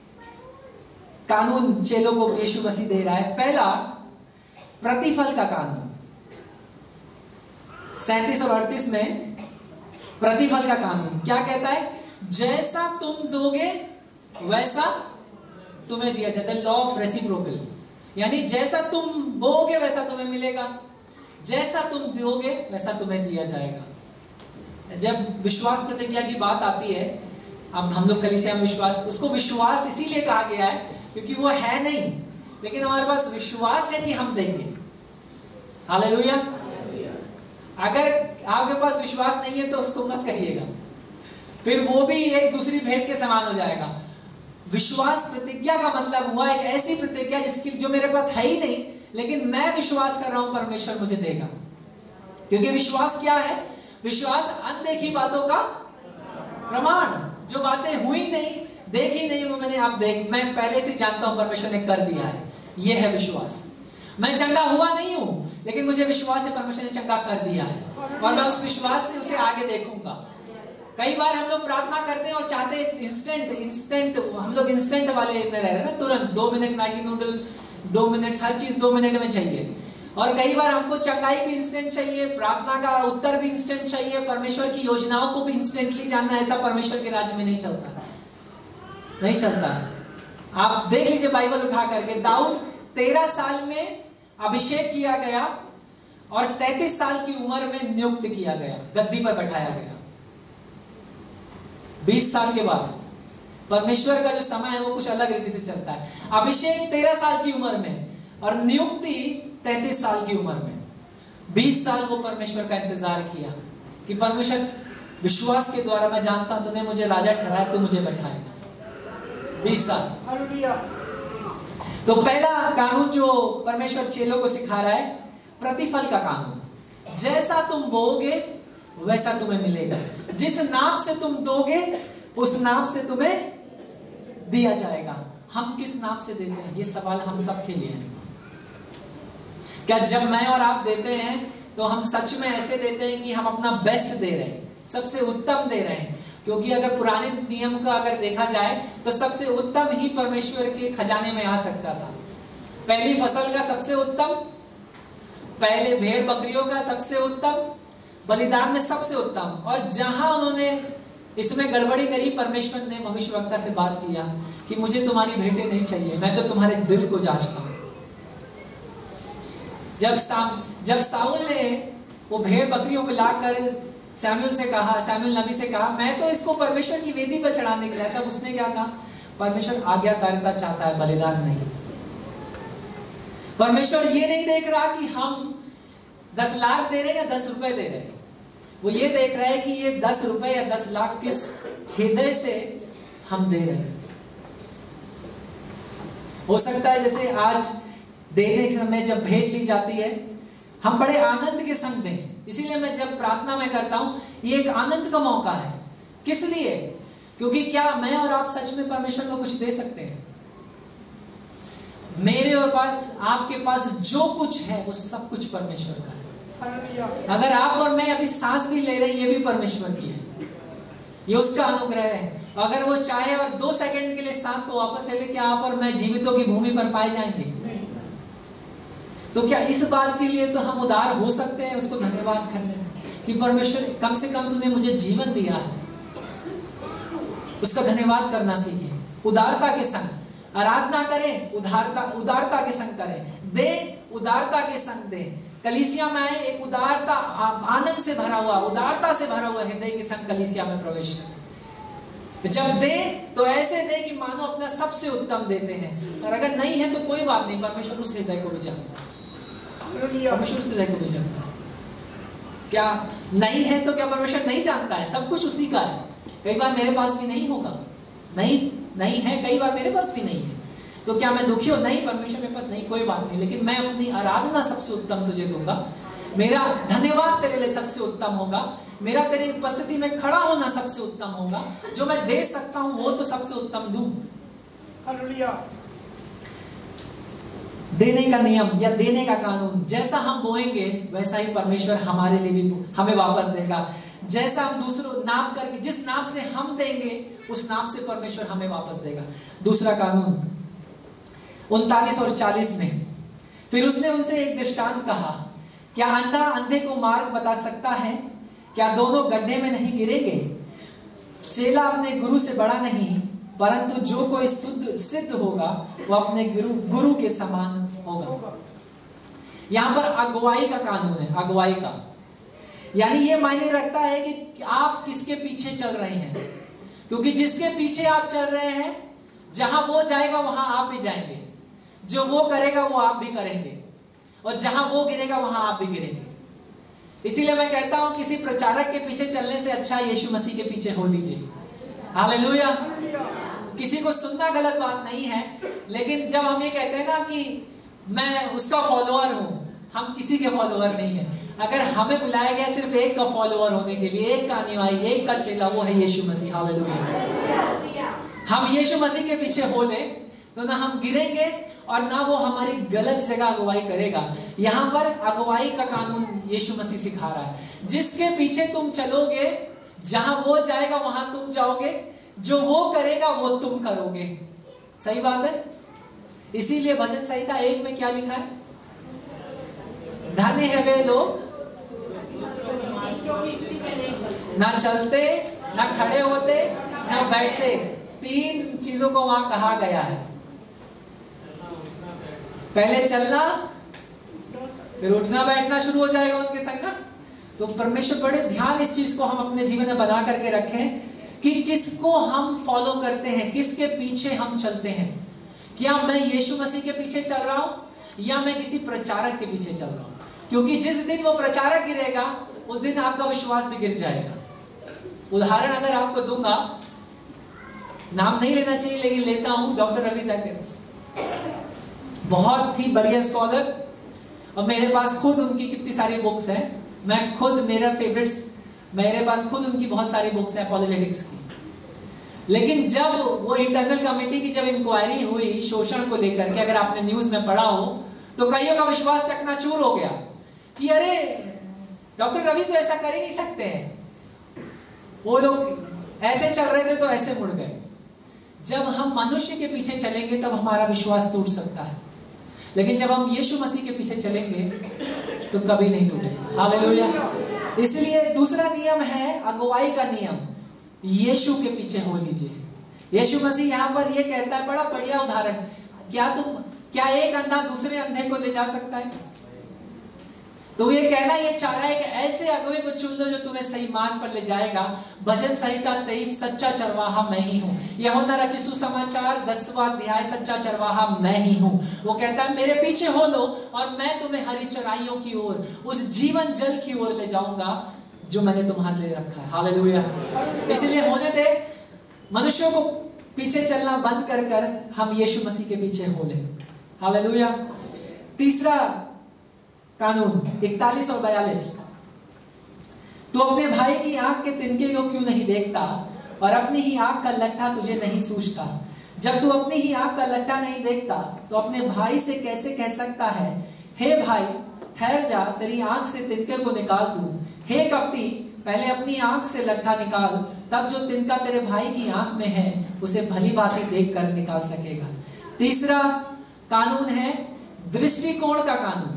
कानून चेलों को यीशु मसीह दे रहा है। पहला, प्रतिफल का कानून। सैंतीस और अड़तीस में प्रतिफल का कानून क्या कहता है? जैसा तुम दोगे वैसा तुम्हें दिया जाता है। लॉ ऑफ रेसिप्रोकल, यानी जैसा तुम बोगे वैसा तुम्हें मिलेगा, जैसा तुम दोगे वैसा तुम्हें दिया जाएगा। जब विश्वास प्रतिज्ञा की बात आती है, अब हम लोग कलीसिया में विश्वास, उसको विश्वास इसीलिए कहा गया है क्योंकि वो है नहीं, लेकिन हमारे पास विश्वास है कि हम देंगे। हालेलुया। अगर आपके पास विश्वास नहीं है तो उसको मत करिएगा, फिर वो भी एक दूसरी भेंट के समान हो जाएगा। विश्वास प्रतिज्ञा का मतलब हुआ एक ऐसी प्रतिज्ञा जिसकी जो मेरे पास है ही नहीं, लेकिन मैं विश्वास कर रहा हूं परमेश्वर मुझे देगा। क्योंकि विश्वास क्या है? विश्वास अनदेखी बातों का प्रमाण। जो बातें हुई नहीं, देखी नहीं, वो मैंने आप देख मैं पहले से जानता हूं परमेश्वर ने कर दिया है, ये है विश्वास। मैं चंगा हुआ नहीं हूं, लेकिन मुझे विश्वास है परमेश्वर ने चंगा कर दिया है, और मैं उस विश्वास से उसे आगे देखूंगा। कई बार हम लोग प्रार्थना करते हैं और चाहते हैं इंस्टेंट इंस्टेंट हम लोग इंस्टेंट वाले में रह रहे हैं ना, तुरंत दो मिनट मैगी नूडल, दो मिनट, हर चीज दो मिनट में चाहिए। और कई बार हमको चंगाई भी इंस्टेंट चाहिए, प्रार्थना का उत्तर भी इंस्टेंट चाहिए, परमेश्वर की योजनाओं को भी इंस्टेंटली जानना। ऐसा परमेश्वर के राज्य में नहीं चलता, नहीं चलता। आप देख लीजिए बाइबल उठा करके, दाऊद तेरह साल में अभिषेक किया गया और तैतीस साल की उम्र में नियुक्त किया गया, गद्दी पर बैठाया गया। बीस साल के बाद परमेश्वर का जो समय है वो कुछ अलग रीति से चलता है। अभिषेक तेरह साल की उम्र में और नियुक्ति तैतीस साल की उम्र में। बीस साल वो परमेश्वर का इंतजार किया कि परमेश्वर विश्वास के द्वारा मैं जानता हूं तूने मुझे राजा ठहराया, तू मुझे बैठाएगा। बीस साल। तो पहला कानून जो परमेश्वर चेलों को सिखा रहा है, प्रतिफल का कानून। जैसा तुम बोओगे वैसा तुम्हें मिलेगा, जिस नाप से तुम दोगे उस नाप से तुम्हें दिया जाएगा। हम किस नाप से देते हैं, ये सवाल हम सब के लिए है। क्या जब मैं और आप देते हैं तो हम सच में ऐसे देते हैं कि हम अपना बेस्ट दे रहे हैं, सबसे उत्तम दे रहे हैं? क्योंकि अगर पुराने नियम का अगर देखा जाए तो सबसे उत्तम ही परमेश्वर के खजाने में आ सकता था। पहली फसल का सबसे उत्तम, पहले भेड़ बकरियों का सबसे उत्तम, बलिदान में सबसे उत्तम। और जहां उन्होंने इसमें गड़बड़ी करी, परमेश्वर ने भविष्यवक्ता से बात किया कि मुझे तुम्हारी भेंटें नहीं चाहिए, मैं तो तुम्हारे दिल को जांचता हूं। जब साम जब साउल ने वो भेड़ बकरियों को लाकर सैमुएल से कहा, सैमुएल नबी से कहा मैं तो इसको परमेश्वर की वेदी पर चढ़ाने के लिए, तब उसने क्या कहा? परमेश्वर आज्ञाकारिता चाहता है, बलिदान नहीं। परमेश्वर ये नहीं देख रहा कि हम दस लाख दे रहे हैं या दस रुपए दे रहे हैं। वो ये देख रहा है कि ये दस रुपए या दस लाख किस हृदय से हम दे रहे हैं। हो सकता है जैसे आज देने के समय जब भेंट ली जाती है, हम बड़े आनंद के संग दें। इसीलिए मैं जब प्रार्थना में करता हूं, ये एक आनंद का मौका है। किस लिए? क्योंकि क्या मैं और आप सच में परमेश्वर को कुछ दे सकते हैं? मेरे और पास, आपके पास जो कुछ है वो सब कुछ परमेश्वर का है। अगर आप और मैं अभी सांस भी ले रहे हैं, ये भी परमेश्वर की है, ये उसका अनुग्रह है। अगर वो चाहे और दो सेकंड के लिए सांस को वापस ले ले, क्या आप और मैं जीवितों की भूमि पर पाए जाएंगे? तो क्या इस बात के लिए तो हम उदार हो सकते हैं उसको धन्यवाद करने में कि परमेश्वर कम से कम तूने मुझे जीवन दिया है। उसका धन्यवाद करना सीखें, उदारता के संग आराधना करें, उदारता उदारता के संग करें, दे उदारता के संग दे। कलीसिया में आए एक उदारता, आनंद से भरा हुआ, उदारता से भरा हुआ हृदय के संग कलीसिया में प्रवेश करें। जब दे तो ऐसे दे कि मानो अपना सबसे उत्तम देते हैं, और अगर नहीं है तो कोई बात नहीं, परमेश्वर उस हृदय को भी जानता है। परमेश्वर उस हृदय को भी जानता है। क्या नहीं है तो क्या परमेश्वर नहीं जानता है? सब कुछ उसी का है। कई बार मेरे पास भी नहीं होगा, नहीं नहीं है, कई बार मेरे पास भी नहीं है, तो क्या मैं दुखी हूं? नहीं, परमेश्वर मेरे पास नहीं, कोई बात नहीं, लेकिन मैं अपनी आराधना सबसे उत्तम तुझे दूंगा, मेरा धन्यवाद तेरे लिए सबसे उत्तम होगा, मेरा तेरी उपस्थिति में खड़ा होना सबसे उत्तम होगा, जो मैं दे सकता हूं वो तो सबसे उत्तम दूं। हालेलुया। देने का नियम या देने का कानून, जैसा हम बोएंगे वैसा ही परमेश्वर हमारे लिए भी हमें वापस देगा। जैसा हम दूसरों नाप करके, जिस नाप से हम देंगे उस नाप से परमेश्वर हमें वापस देगा। दूसरा कानून उनतालीस और चालीस में, फिर उसने उनसे एक दृष्टांत कहा, क्या अंधा अंधे को मार्ग बता सकता है? क्या दोनों गड्ढे में नहीं गिरेंगे? चेला अपने गुरु से बड़ा नहीं, परंतु जो कोई शुद्ध सिद्ध होगा वो अपने गुरु गुरु के समान होगा। यहां पर अगुवाई का कानून है, अगुवाई का, यानी ये मायने रखता है कि आप किसके पीछे चल रहे हैं, क्योंकि जिसके पीछे आप चल रहे हैं, जहां वो जाएगा वहां आप भी जाएंगे, जो वो करेगा वो आप भी करेंगे, और जहां वो गिरेगा वहां आप भी गिरेंगे। इसीलिए मैं कहता हूं किसी प्रचारक के पीछे चलने से अच्छा यीशु मसीह के पीछे हो लीजिए। हालेलुया। किसी को सुनना गलत बात नहीं है, लेकिन जब हम ये कहते हैं ना कि मैं उसका फॉलोअर हूं, हम किसी के फॉलोअर नहीं है। अगर हमें बुलाया गया सिर्फ एक का फॉलोअर होने के लिए, एक का अनुयायी, एक का चेला, वो है यीशु मसीह। हालेलुया। हम यीशु मसीह के पीछे हो ले तो ना हम गिरेंगे और ना वो हमारी गलत जगह अगुवाई करेगा। यहाँ पर अगुवाई का कानून यीशु मसीह सिखा रहा है। जिसके पीछे तुम चलोगे, जहां वो जाएगा वहां तुम जाओगे, जो वो करेगा वो तुम करोगे। सही बात है। इसीलिए भजन संहिता एक में क्या लिखा है? धन्य है वे लोग ना चलते, ना खड़े होते, ना बैठते। तीन चीजों को वहां कहा गया है। पहले चलना, फिर उठना बैठना शुरू हो जाएगा उनके संग। तो परमेश्वर बड़े ध्यान इस चीज को हम अपने जीवन में बना करके रखें कि किसको हम फॉलो करते हैं, किसके पीछे हम चलते हैं। क्या मैं यीशु मसीह के पीछे चल रहा हूं या मैं किसी प्रचारक के पीछे चल रहा हूं? क्योंकि जिस दिन वो प्रचारक गिरेगा उस दिन आपका विश्वास भी गिर जाएगा। उदाहरण अगर आपको दूंगा, नाम नहीं लेना चाहिए लेकिन लेता हूं, डॉक्टर रवि जैकिंस, बहुत ही बढ़िया स्कॉलर, और मेरे पास खुद उनकी कितनी सारी बुक्स हैं। मैं खुद, मेरा फेवरेट्स, मेरे पास खुद उनकी बहुत सारी बुक्स हैं अपॉलोजेटिक्स की। लेकिन जब वो इंटरनल कमेटी की जब इंक्वायरी हुई शोषण को लेकर के, अगर आपने न्यूज में पढ़ा हो, तो कईयों का विश्वास चकनाचूर हो गया कि अरे डॉक्टर रवि तो ऐसा कर ही नहीं सकते हैं, वो लोग ऐसे चल रहे थे तो ऐसे मुड़ गए। जब हम मनुष्य के पीछे चलेंगे तब हमारा विश्वास टूट सकता है, लेकिन जब हम यीशु मसीह के पीछे चलेंगे तो कभी नहीं टूटेगा। हालेलुया। इसलिए दूसरा नियम है अगुवाई का नियम, यीशु के पीछे हो लीजिए। यीशु मसीह यहाँ पर ये कहता है, बड़ा बढ़िया उदाहरण, क्या तुम क्या एक अंधा दूसरे अंधे को ले जा सकता है? तो ये कहना ये चाह रहा है कि ऐसे अगुवे को चुन लो जो तुम्हें सही मार्ग पर ले जाएगा। भजन संहिता तेईस, सच्चा चरवाहा मैं ही हूँ। यूहन्ना रचित सुसमाचार दसवां अध्याय, सच्चा चरवाहा मैं ही हूँ। वो कहता है मेरे पीछे हो लो और मैं तुम्हें हरी चराइयों की ओर, उस जीवन जल की ओर ले जाऊंगा जो मैंने तुम्हारे लिए रखा है। हालेलुया। इसलिए होने दे मनुष्यों को पीछे चलना बंद कर कर हम यीशु मसीह के पीछे हो ले। हालेलुया। तीसरा कानून इकतालीस और बयालीस, तू अपने भाई की आंख के तिनके को क्यों नहीं देखता और अपनी ही आंख का लट्ठा तुझे नहीं सूझता। जब तू अपनी ही आंख का लट्ठा नहीं देखता तो अपने भाई से कैसे कह सकता है, हे भाई ठहर जा, तेरी आंख से तिनके को निकाल दूं। हे कपटी, पहले अपनी आंख से लट्ठा निकाल, तब जो तिनका तेरे भाई की आंख में है उसे भली भांति देख कर निकाल सकेगा। तीसरा कानून है दृष्टिकोण का कानून।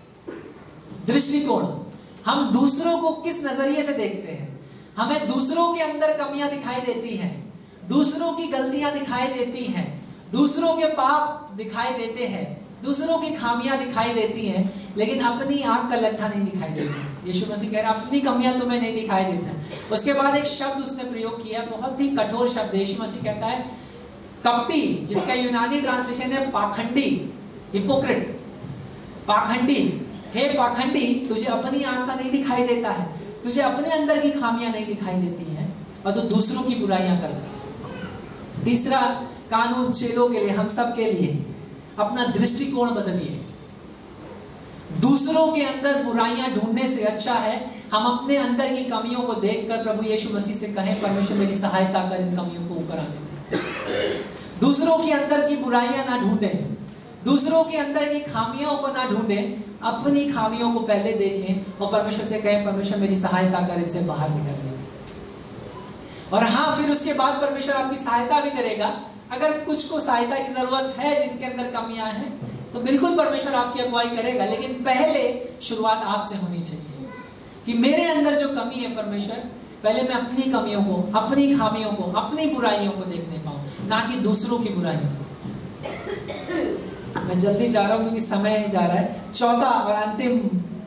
दृष्टिकोण, हम दूसरों को किस नजरिए से देखते हैं। हमें दूसरों के अंदर कमियां दिखाई देती हैं, दूसरों की गलतियां दिखाई देती हैं, दूसरों के पाप दिखाई देते हैं, दूसरों की खामियां दिखाई देती हैं, लेकिन अपनी आंख का लट्ठा नहीं दिखाई देता। यीशु मसीह कह रहा है अपनी कमियां तुम्हें नहीं दिखाई देता। उसके बाद एक शब्द उसने प्रयोग किया, बहुत ही कठोर शब्द। यीशु मसीह कहता है कपटी, जिसका यूनानी ट्रांसलेशन है पाखंडी, हिपोक्रेट, पाखंडी। हे पाखंडी, तुझे अपनी आंख का नहीं दिखाई देता है, तुझे अपने अंदर की खामियां नहीं दिखाई देती हैं और तू दूसरों की बुराइयां करता है। तीसरा कानून चेलों के लिए, हम सब के लिए, अपना दृष्टिकोण बदलिए। दूसरों के अंदर बुराइयां ढूंढने से अच्छा है हम अपने अंदर की कमियों को देखकर प्रभु यीशु मसीह से कहें, परमेश्वर मेरी सहायता कर इन कमियों को ऊपर आने में। दूसरों के अंदर की बुराइयां ना ढूंढें, दूसरों के अंदर की खामियों को ना ढूंढें, अपनी खामियों को पहले देखें और परमेश्वर से कहें, परमेश्वर मेरी सहायता कर इनसे बाहर निकलने। और हाँ, फिर उसके बाद परमेश्वर आपकी सहायता भी करेगा। अगर कुछ को सहायता की जरूरत है, जिनके अंदर कमियां हैं, तो बिल्कुल परमेश्वर आपकी अगुवाई करेगा, लेकिन पहले शुरुआत आपसे होनी चाहिए कि मेरे अंदर जो कमी है परमेश्वर, पहले मैं अपनी कमियों को, अपनी खामियों को, अपनी बुराइयों को देखने पाऊं, ना कि दूसरों की बुराइयों को। मैं जल्दी जा रहा हूं क्योंकि समय जा रहा है। चौथा और अंतिम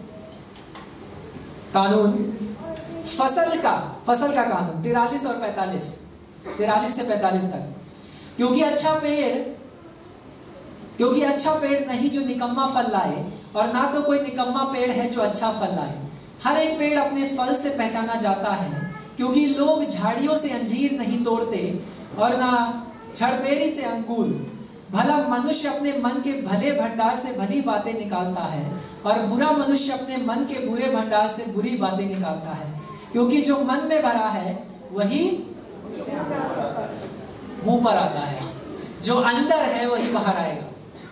कानून फसल का फसल का कानून, तिरालीस और पैंतालीस, तिरालीस से पैंतालीस तक। क्योंकि अच्छा पेड़ क्योंकि अच्छा पेड़ नहीं जो निकम्मा फल लाए, और ना तो कोई निकम्मा पेड़ है जो अच्छा फल लाए। हर एक पेड़ अपने फल से पहचाना जाता है, क्योंकि लोग झाड़ियों से अंजीर नहीं तोड़ते और ना छड़बेरी से अंगूर। भला मनुष्य अपने मन के भले भंडार से भली बातें निकालता है, और बुरा मनुष्य अपने मन के बुरे भंडार से बुरी बातें निकालता है। क्योंकि जो मन में भरा है वही मुंह पर आता है, जो अंदर है वही बाहर आएगा।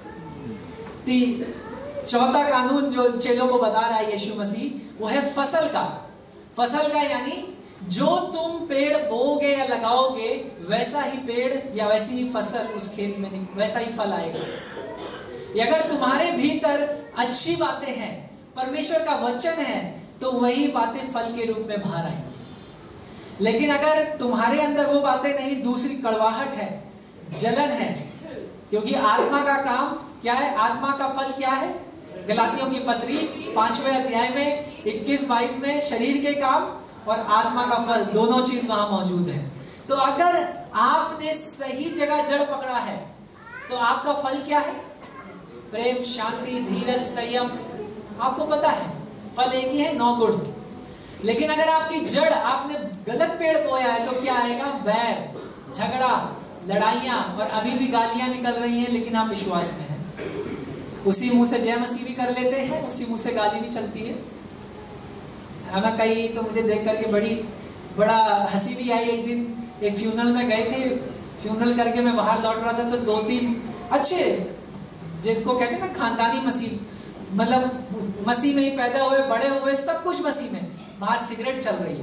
चौथा कानून जो चेलों को बता रहा है यीशु मसीह, वो है फसल का। फसल का यानी जो तुम पेड़ बोओगे या लगाओगे, वैसा ही पेड़ या वैसी ही फसल उस खेत में, वैसा ही फल आएगा। अगर तुम्हारे भीतर अच्छी बातें हैं, परमेश्वर का वचन है, तो वही बातें फल के रूप में बाहर आएंगी। लेकिन अगर तुम्हारे अंदर वो बातें नहीं, दूसरी कड़वाहट है, जलन है, क्योंकि आत्मा का काम क्या है, आत्मा का फल क्या है, गलातियों की पत्री पांचवें अध्याय में इक्कीस बाईस में शरीर के काम और आत्मा का फल, दोनों चीज वहां मौजूद है। तो अगर आपने सही जगह जड़ पकड़ा है तो आपका फल क्या है, प्रेम, शांति, धीरज, संयम। आपको पता है फल एक ही है, नौ गुण। लेकिन अगर आपकी जड़, आपने गलत पेड़ बोया है, तो क्या आएगा, बैर, झगड़ा, लड़ाइयां, और अभी भी गालियां निकल रही हैं, लेकिन हम विश्वास में हैं। उसी मुंह से जय मसीह भी कर लेते हैं, उसी मुंह से गाली भी चलती है। हमें कई तो मुझे देख करके बड़ी बड़ा हंसी भी आई। एक दिन एक फ्यूनल में गए थे, फ्यूनल करके मैं बाहर लौट रहा था, तो दो तीन अच्छे, जिसको कहते हैं ना खानदानी मसीह, मतलब मसीह में ही पैदा हुए, बड़े हुए, सब कुछ मसीह में, बाहर सिगरेट चल रही है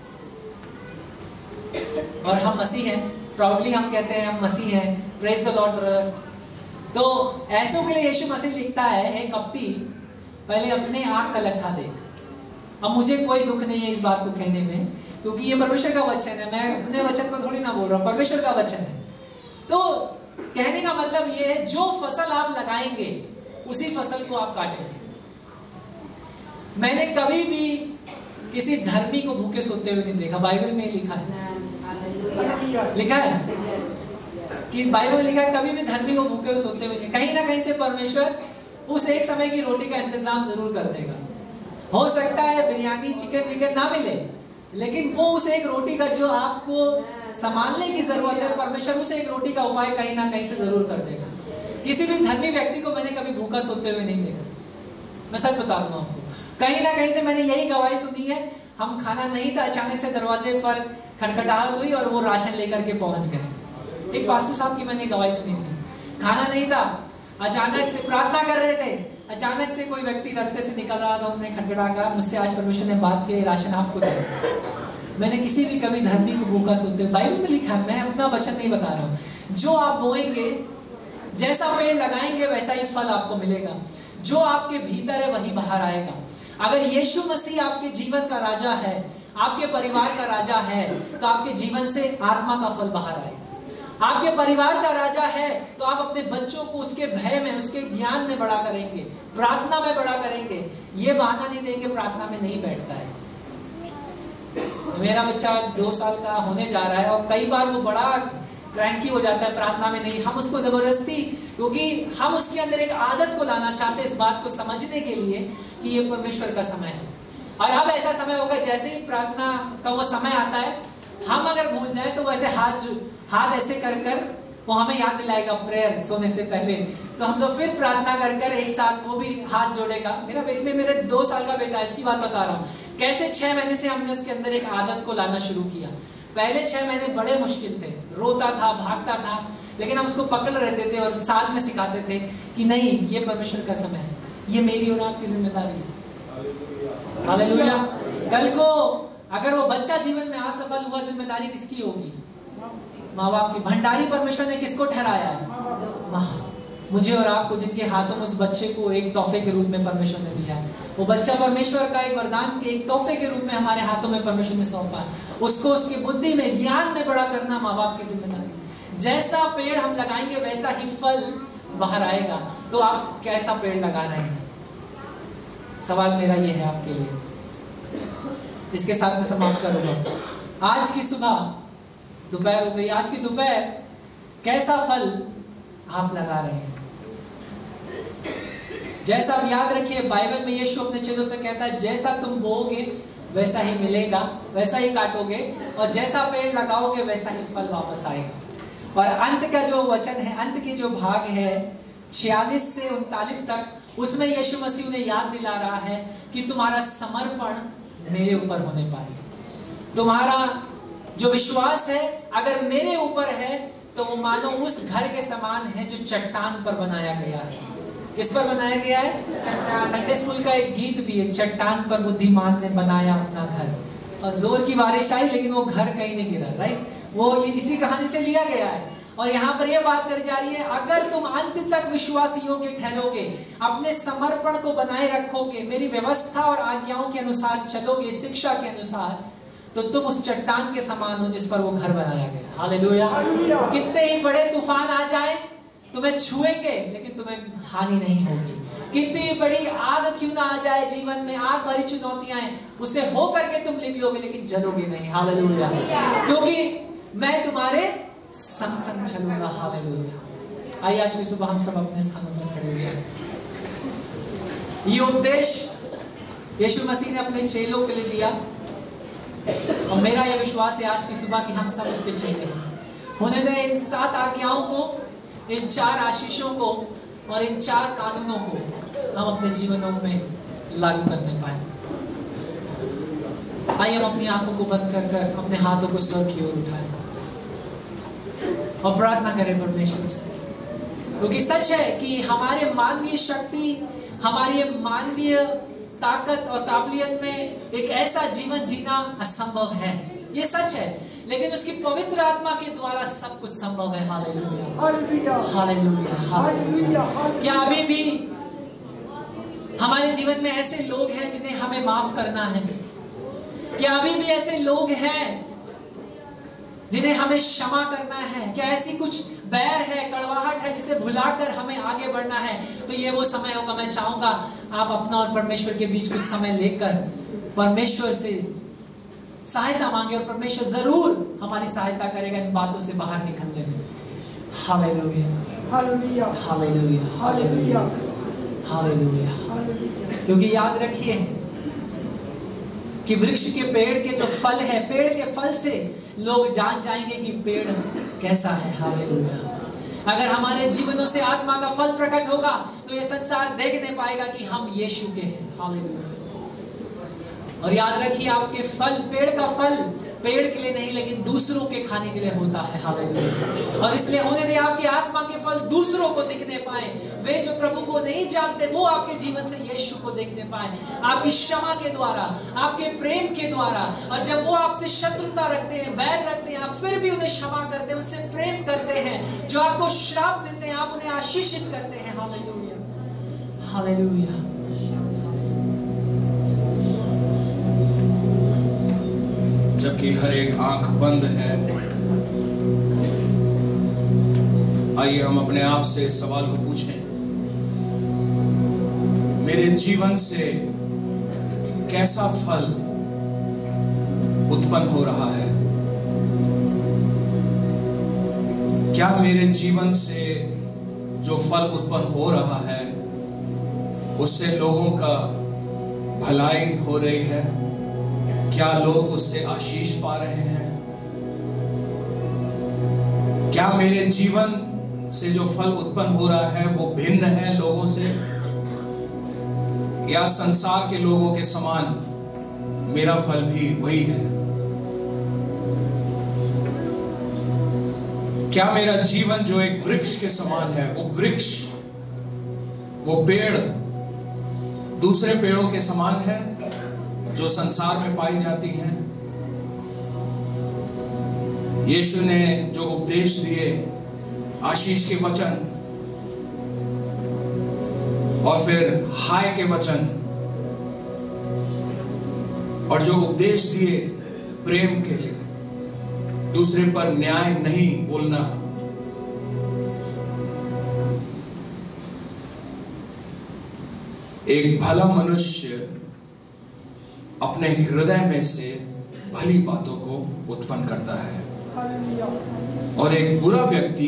और हम मसीह हैं, प्राउडली हम कहते हैं हम मसीह हैं, प्रेज द लॉर्ड ब्रदर। तो ऐसों के लिए यीशु मसीह लिखता है, हे कपटी, पहले अपने आंख का लट्ठा देख। अब मुझे कोई दुख नहीं है इस बात को कहने में, क्योंकि ये परमेश्वर का वचन है, मैं अपने वचन को थोड़ी ना बोल रहा हूँ, परमेश्वर का वचन है। तो कहने का मतलब ये है, जो फसल आप लगाएंगे उसी फसल को आप काटेंगे। मैंने कभी भी किसी धर्मी को भूखे सोते हुए नहीं देखा, बाइबल में लिखा है, लिखा है कि बाइबल में लिखा है कभी भी धर्मी को भूखे हुए सोते हुए नहीं। कहीं ना कहीं से परमेश्वर उस एक समय की रोटी का इंतजाम जरूर कर देगा। हो सकता है बिरयानी चिकन विकन ना मिले, लेकिन वो उस एक रोटी का जो आपको संभालने की जरूरत है, परमेश्वर उस एक रोटी का उपाय कहीं ना कहीं से जरूर कर देगा। किसी भी धर्मी व्यक्ति को मैंने कभी भूखा सोते हुए नहीं देखा, मैं सच बता दूं आपको। कहीं ना कहीं से मैंने यही गवाही सुनी है, हम खाना नहीं था, अचानक से दरवाजे पर खटखटाहट हुई और वो राशन लेकर के पहुंच गए। एक पास्टर साहब की मैंने गवाही सुनी थी, खाना नहीं था, अचानक से प्रार्थना कर रहे थे, अचानक से कोई व्यक्ति रास्ते से निकल रहा था, उन्होंने खटखटा कहा मुझसे आज परमेश्वर ने बात की, राशन आपको दे। मैंने किसी भी कभी धर्मी को भूखा सोते, बाइबल में लिखा है, मैं अपना वचन नहीं बता रहा हूँ। जो आप बोएंगे, जैसा पेड़ लगाएंगे वैसा ही फल आपको मिलेगा। जो आपके भीतर है वही बाहर आएगा। अगर यीशु मसीह आपके जीवन का राजा है, आपके परिवार का राजा है, तो आपके जीवन से आत्मा का फल बाहर आएगा। आपके परिवार का राजा है तो आप अपने बच्चों को उसके भय में, उसके ज्ञान में बड़ा करेंगे, प्रार्थना में बड़ा करेंगे। ये बहाना नहीं देंगे प्रार्थना में नहीं बैठता है। मेरा बच्चा दो साल का होने जा रहा है और कई बार वो बड़ा क्रैंकी हो जाता है प्रार्थना में नहीं। हम उसको जबरदस्ती, क्योंकि हम उसके अंदर एक आदत को लाना चाहते हैं इस बात को समझने के लिए कि ये परमेश्वर का समय है। और अब ऐसा समय होगा जैसे ही प्रार्थना का वो समय आता है, हम अगर भूल जाए तो वैसे हाथ हाथ ऐसे कर कर वो हमें याद दिलाएगा प्रेयर सोने से पहले, तो हम लोग फिर प्रार्थना कर कर एक साथ वो भी हाथ जोड़ेगा। मेरा बेटी में मेरे दो साल का बेटा है, इसकी बात बता रहा हूँ, कैसे छह महीने से हमने उसके अंदर एक आदत को लाना शुरू किया। पहले छह महीने बड़े मुश्किल थे, रोता था, भागता था, लेकिन हम उसको पकड़ रहते थे और साथ में सिखाते थे कि नहीं, ये परमेश्वर का समय है, ये मेरी और आपकी जिम्मेदारी है। हालेलुया। कल को अगर वो बच्चा जीवन में असफल हुआ, जिम्मेदारी किसकी होगी? माँ बाप की। भंडारी परमेश्वर ने किसको ठहराया है? माँ। मुझे और आपको, जिनके हाथों में उस बच्चे को एक तोहफे के रूप में परमेश्वर ने दिया है, वो बच्चा परमेश्वर का एक वरदान के एक तोहफे के रूप में हमारे हाथों में परमेश्वर ने सौंपा है। उसको उसकी बुद्धि में, ज्ञान में बड़ा करना माँ बाप की जिम्मेदारी। जैसा पेड़ हम लगाएंगे वैसा ही फल बाहर आएगा। तो आप कैसा पेड़ लगा रहे हैं? सवाल मेरा ये है आपके लिए। इसके साथ मैं समाप्त करूंगा। आज की सुबह, दोपहर हो गई, आज की दोपहर कैसा फल आप लगा रहे हैं? जैसा आप याद रखिए, बाइबल में यीशु अपने चेलों से कहता है, जैसा तुम बोओगे वैसा ही मिलेगा, वैसा ही काटोगे, और जैसा पेड़ लगाओगे वैसा ही फल वापस आएगा। और अंत का जो वचन है, अंत की जो भाग है छियालीस से उनतालीस तक, उसमें यीशु मसीह ने याद दिला रहा है कि तुम्हारा समर्पण मेरे ऊपर होने पाए। तुम्हारा जो विश्वास है अगर मेरे ऊपर है तो वो मानो उस घर के समान है जो चट्टान पर बनाया गया है। किस पर बनाया गया है? संडे स्कूल का एक गीत भी है, चट्टान पर बुद्धिमान ने बनाया अपना घर। और जोर की बारिश आई लेकिन वो घर कहीं नहीं गिरा, राइट? वो इसी कहानी से लिया गया है। और यहाँ पर यह बात करी जा रही है, अगर तुम अंत तक विश्वास योग्य ठहरोगे, अपने समर्पण को बनाए रखोगे, मेरी व्यवस्था और आज्ञाओं के अनुसार चलोगे, शिक्षा के अनुसार, तो तुम उस चट्टान के समान हो जिस पर वो घर बनाया गया। हालेलुया। कितने ही बड़े तूफान आ जाए, तुम्हें छुएंगे लेकिन तुम्हें हानि नहीं होगी। कितनी बड़ी आग क्यों ना आ जाए जीवन में, आग भरी चुनौतियां हैं, उसे हो करके तुम निकलोगे लेकिन जलोगे नहीं। हालेलुया। क्योंकि मैं तुम्हारे संग संग चलूंगा। हालेलुया। आइए आज की सुबह हम सब अपने स्थानों पर खड़े हो जाएं। ये उपदेश यीशु मसीह ने अपने चेलों के लिए दिया, और मेरा यह विश्वास है आज की सुबह कि हम सब उसके चेले हैं। होने दें इन सात आज्ञाओं को, इन चार आशीषों को और इन चार कानूनों को हम अपने जीवनों में लागू करने पाए। आइए हम अपनी आंखों को बंद कर कर अपने हाथों को स्वर्ग की ओर उठाएं और प्रार्थना करें परमेश्वर से। क्योंकि सच है कि हमारे मानवीय शक्ति, हमारी मानवीय ताकत और काबिलियत में एक ऐसा जीवन जीना असंभव है, ये सच है, लेकिन उसकी पवित्र आत्मा के द्वारा सब कुछ संभव है। Hallelujah, hallelujah, hallelujah. क्या अभी भी हमारे जीवन में ऐसे लोग हैं जिन्हें हमें माफ करना है? क्या अभी भी ऐसे लोग हैं जिन्हें हमें क्षमा करना है? क्या ऐसी कुछ बैर है, कड़वाहट है जिसे भुलाकर हमें आगे बढ़ना है? तो ये वो समय होगा, मैं चाहूंगा आप अपना और परमेश्वर के बीच कुछ समय लेकर परमेश्वर से सहायता मांगे, और परमेश्वर जरूर हमारी सहायता करेगा इन बातों से बाहर निकलने में। Hallelujah, hallelujah, hallelujah, hallelujah, hallelujah. क्योंकि याद रखिए, कि वृक्ष के पेड़ के जो फल है, पेड़ के फल से लोग जान जाएंगे कि पेड़ कैसा है। हालेलुया। अगर हमारे जीवनों से आत्मा का फल प्रकट होगा तो ये संसार देखने पाएगा कि हम यीशु के हैं। हालेलुया। और याद रखिए, आपके फल, पेड़ का फल पेड़ के लिए नहीं लेकिन दूसरों के खाने के लिए होता है। हालेलुया। और इसलिए होने दे आपकी आत्मा के फल दूसरों को दिखने पाए। वे जो प्रभु को नहीं जानते वो आपके जीवन से यीशु को देखने पाए, आपकी क्षमा के द्वारा, आपके प्रेम के द्वारा। और जब वो आपसे शत्रुता रखते हैं, बैर रखते हैं, आप फिर भी उन्हें क्षमा करते हैं, उनसे प्रेम करते हैं। जो आपको श्राप देते हैं आप उन्हें आशीषित करते हैं। हालेलुया। हालेलुया। जबकि हर एक आंख बंद है, आइए हम अपने आप से इस सवाल को पूछें, मेरे जीवन से कैसा फल उत्पन्न हो रहा है? क्या मेरे जीवन से जो फल उत्पन्न हो रहा है उससे लोगों का भलाई हो रही है? क्या लोग उससे आशीष पा रहे हैं? क्या मेरे जीवन से जो फल उत्पन्न हो रहा है वो भिन्न है लोगों से, या संसार के लोगों के समान मेरा फल भी वही है? क्या मेरा जीवन जो एक वृक्ष के समान है, वो वृक्ष, वो पेड़ दूसरे पेड़ों के समान है जो संसार में पाई जाती हैं? यीशु ने जो उपदेश दिए, आशीष के वचन और फिर हाय के वचन, और जो उपदेश दिए प्रेम के लिए, दूसरे पर न्याय नहीं बोलना, एक भला मनुष्य अपने हृदय में से भली बातों को उत्पन्न करता है, और एक बुरा व्यक्ति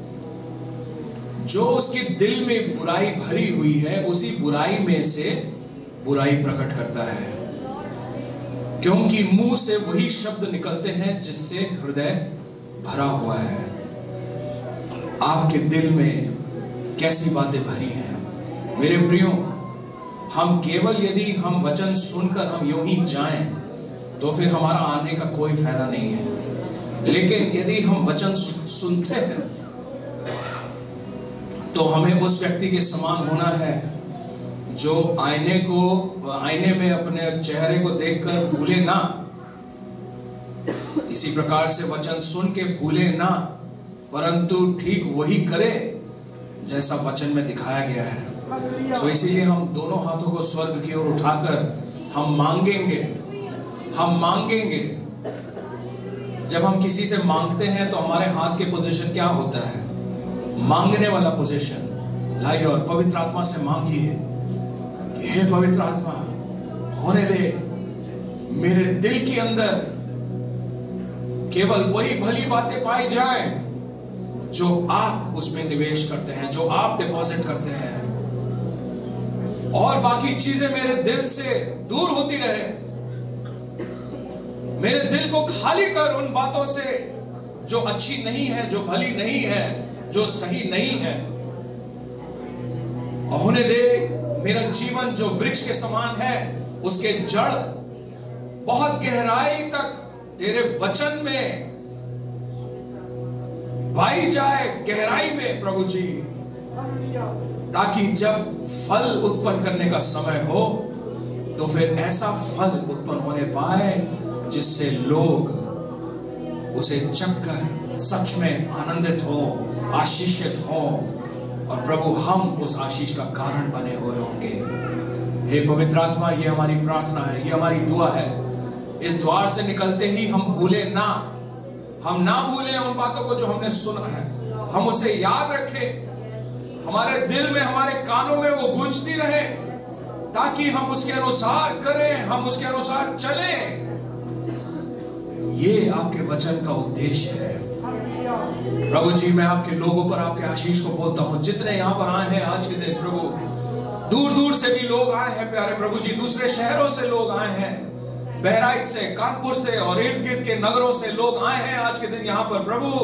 जो उसके दिल में बुराई भरी हुई है उसी बुराई में से बुराई प्रकट करता है, क्योंकि मुंह से वही शब्द निकलते हैं जिससे हृदय भरा हुआ है। आपके दिल में कैसी बातें भरी हैं? मेरे प्रियो, हम केवल यदि हम वचन सुनकर हम यूं ही जाएं तो फिर हमारा आने का कोई फायदा नहीं है। लेकिन यदि हम वचन सुनते हैं तो हमें उस व्यक्ति के समान होना है जो आईने को आईने में अपने चेहरे को देखकर भूले ना, इसी प्रकार से वचन सुन के भूले ना, परंतु ठीक वही करे जैसा वचन में दिखाया गया है। सो इसीलिए हम दोनों हाथों को स्वर्ग की ओर उठाकर हम मांगेंगे, हम मांगेंगे। जब हम किसी से मांगते हैं तो हमारे हाथ के पोजीशन क्या होता है? मांगने वाला पोजीशन। लाइए और पवित्र आत्मा से मांगिए कि हे पवित्र आत्मा, होने दे मेरे दिल के अंदर केवल वही भली बातें पाई जाए जो आप उसमें निवेश करते हैं, जो आप डिपॉजिट करते हैं, और बाकी चीजें मेरे दिल से दूर होती रहे। मेरे दिल को खाली कर उन बातों से जो अच्छी नहीं है, जो भली नहीं है, जो सही नहीं है। और होने दे मेरा जीवन जो वृक्ष के समान है उसके जड़ बहुत गहराई तक तेरे वचन में पाई जाए, गहराई में प्रभु जी, ताकि जब फल उत्पन्न करने का समय हो तो फिर ऐसा फल उत्पन्न होने पाए जिससे लोग उसे चखकर सच में आनंदित हो, आशीषित हो, और प्रभु हम उस आशीष का कारण बने हुए होंगे। हे पवित्र आत्मा, ये हमारी प्रार्थना है, ये हमारी दुआ है। इस द्वार से निकलते ही हम भूले ना, हम ना भूलें उन बातों को जो हमने सुना है, हम उसे याद रखें, हमारे दिल में, हमारे कानों में वो गूंजती रहे, ताकि हम उसके अनुसार करें, हम उसके अनुसार चलें। ये आपके वचन का उद्देश्य है। प्रभु जी, मैं आपके लोगों पर आपके आशीष को बोलता हूं, जितने यहां पर आए हैं आज के दिन प्रभु, दूर दूर से भी लोग आए हैं प्यारे प्रभु जी, दूसरे शहरों से लोग आए हैं, बहराइच से, कानपुर से और इर्द गिर्द के नगरों से लोग आए हैं आज के दिन यहाँ पर। प्रभु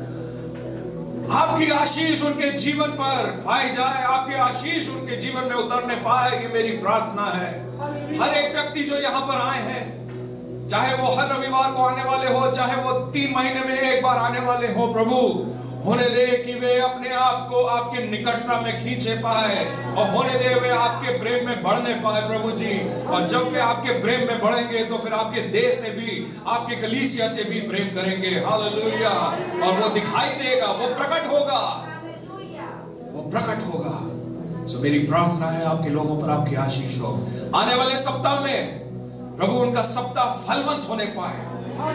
आपकी आशीष उनके जीवन पर पाई जाए, आपकी आशीष उनके जीवन में उतरने पाए, ये मेरी प्रार्थना है। हर एक व्यक्ति जो यहाँ पर आए हैं, चाहे वो हर रविवार को आने वाले हो, चाहे वो तीन महीने में एक बार आने वाले हो, प्रभु होने दे कि वे अपने आप को आपके निकटता में खींचे पाए और होने दे वे आपके प्रेम में बढ़ने पाए प्रभु जी। और जब वे आपके प्रेम में बढ़ेंगे तो फिर आपके देह से भी, आपके कलीसिया से भी प्रेम करेंगे। हालेलुया। और वो दिखाई देगा, वो प्रकट होगा, वो प्रकट होगा। सो मेरी प्रार्थना है आपके लोगों पर आपकी आशीष हो। आने वाले सप्ताह में प्रभु उनका सप्ताह फलवंत होने पाए।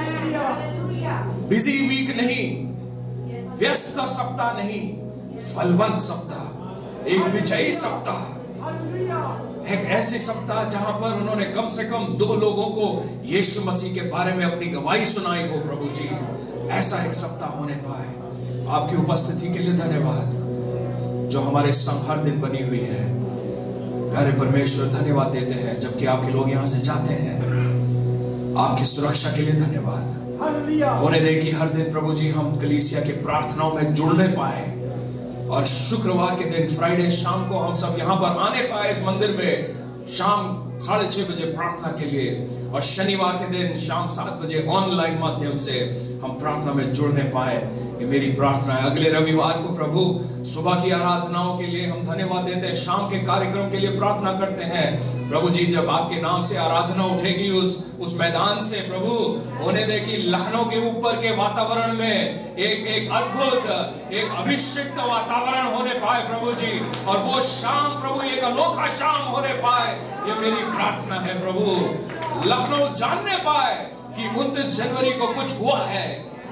बिजी वीक नहीं, व्यस्त सप्ताह नहीं, फलवंत सप्ताह, एक विजयी सप्ताह, एक ऐसे सप्ताह जहां पर उन्होंने कम से कम दो लोगों को यीशु मसीह के बारे में अपनी गवाही सुनाई हो। प्रभु जी ऐसा एक सप्ताह होने पाए। आपकी उपस्थिति के लिए धन्यवाद जो हमारे संग हर दिन बनी हुई है। प्यारे परमेश्वर धन्यवाद देते हैं जबकि आपके लोग यहां से जाते हैं। आपकी सुरक्षा के लिए धन्यवाद। होने दे कि हर दिन प्रभु जी हम कलीसिया के प्रार्थनाओं में जुड़ने पाए और शुक्रवार के दिन फ्राइडे शाम को हम सब यहाँ पर आने पाए इस मंदिर में शाम साढ़े छह बजे प्रार्थना के लिए, और शनिवार के दिन शाम सात बजे ऑनलाइन माध्यम से हम प्रार्थना में जुड़ने पाए। ये मेरी प्रार्थना है। अगले रविवार को प्रभु सुबह की आराधनाओं के लिए हम धन्यवाद देते हैं, शाम के कार्यक्रम के लिए प्रार्थना करते हैं प्रभु जी। जब आपके नाम से आराधना उठेगी उस उस मैदान से प्रभु, होने दे कि लखनऊ के ऊपर के वातावरण में एक एक अद्भुत, एक अभिषिक्त वातावरण होने पाए प्रभु जी, और वो शाम प्रभु एक अनोखा शाम होने पाए। ये मेरी प्रार्थना है प्रभु। लखनऊ जानने पाए कि उनतीस जनवरी को कुछ हुआ है।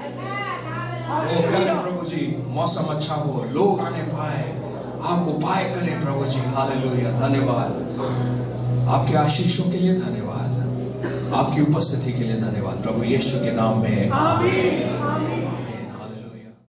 ओ प्यारे प्रभु जी, मौसम अच्छा हो, लोग आने पाए, आप उपाय करें प्रभु जी। हालेलुया। धन्यवाद आपके आशीषों के लिए, धन्यवाद आपकी उपस्थिति के लिए, धन्यवाद प्रभु यीशु के नाम में, आमीन।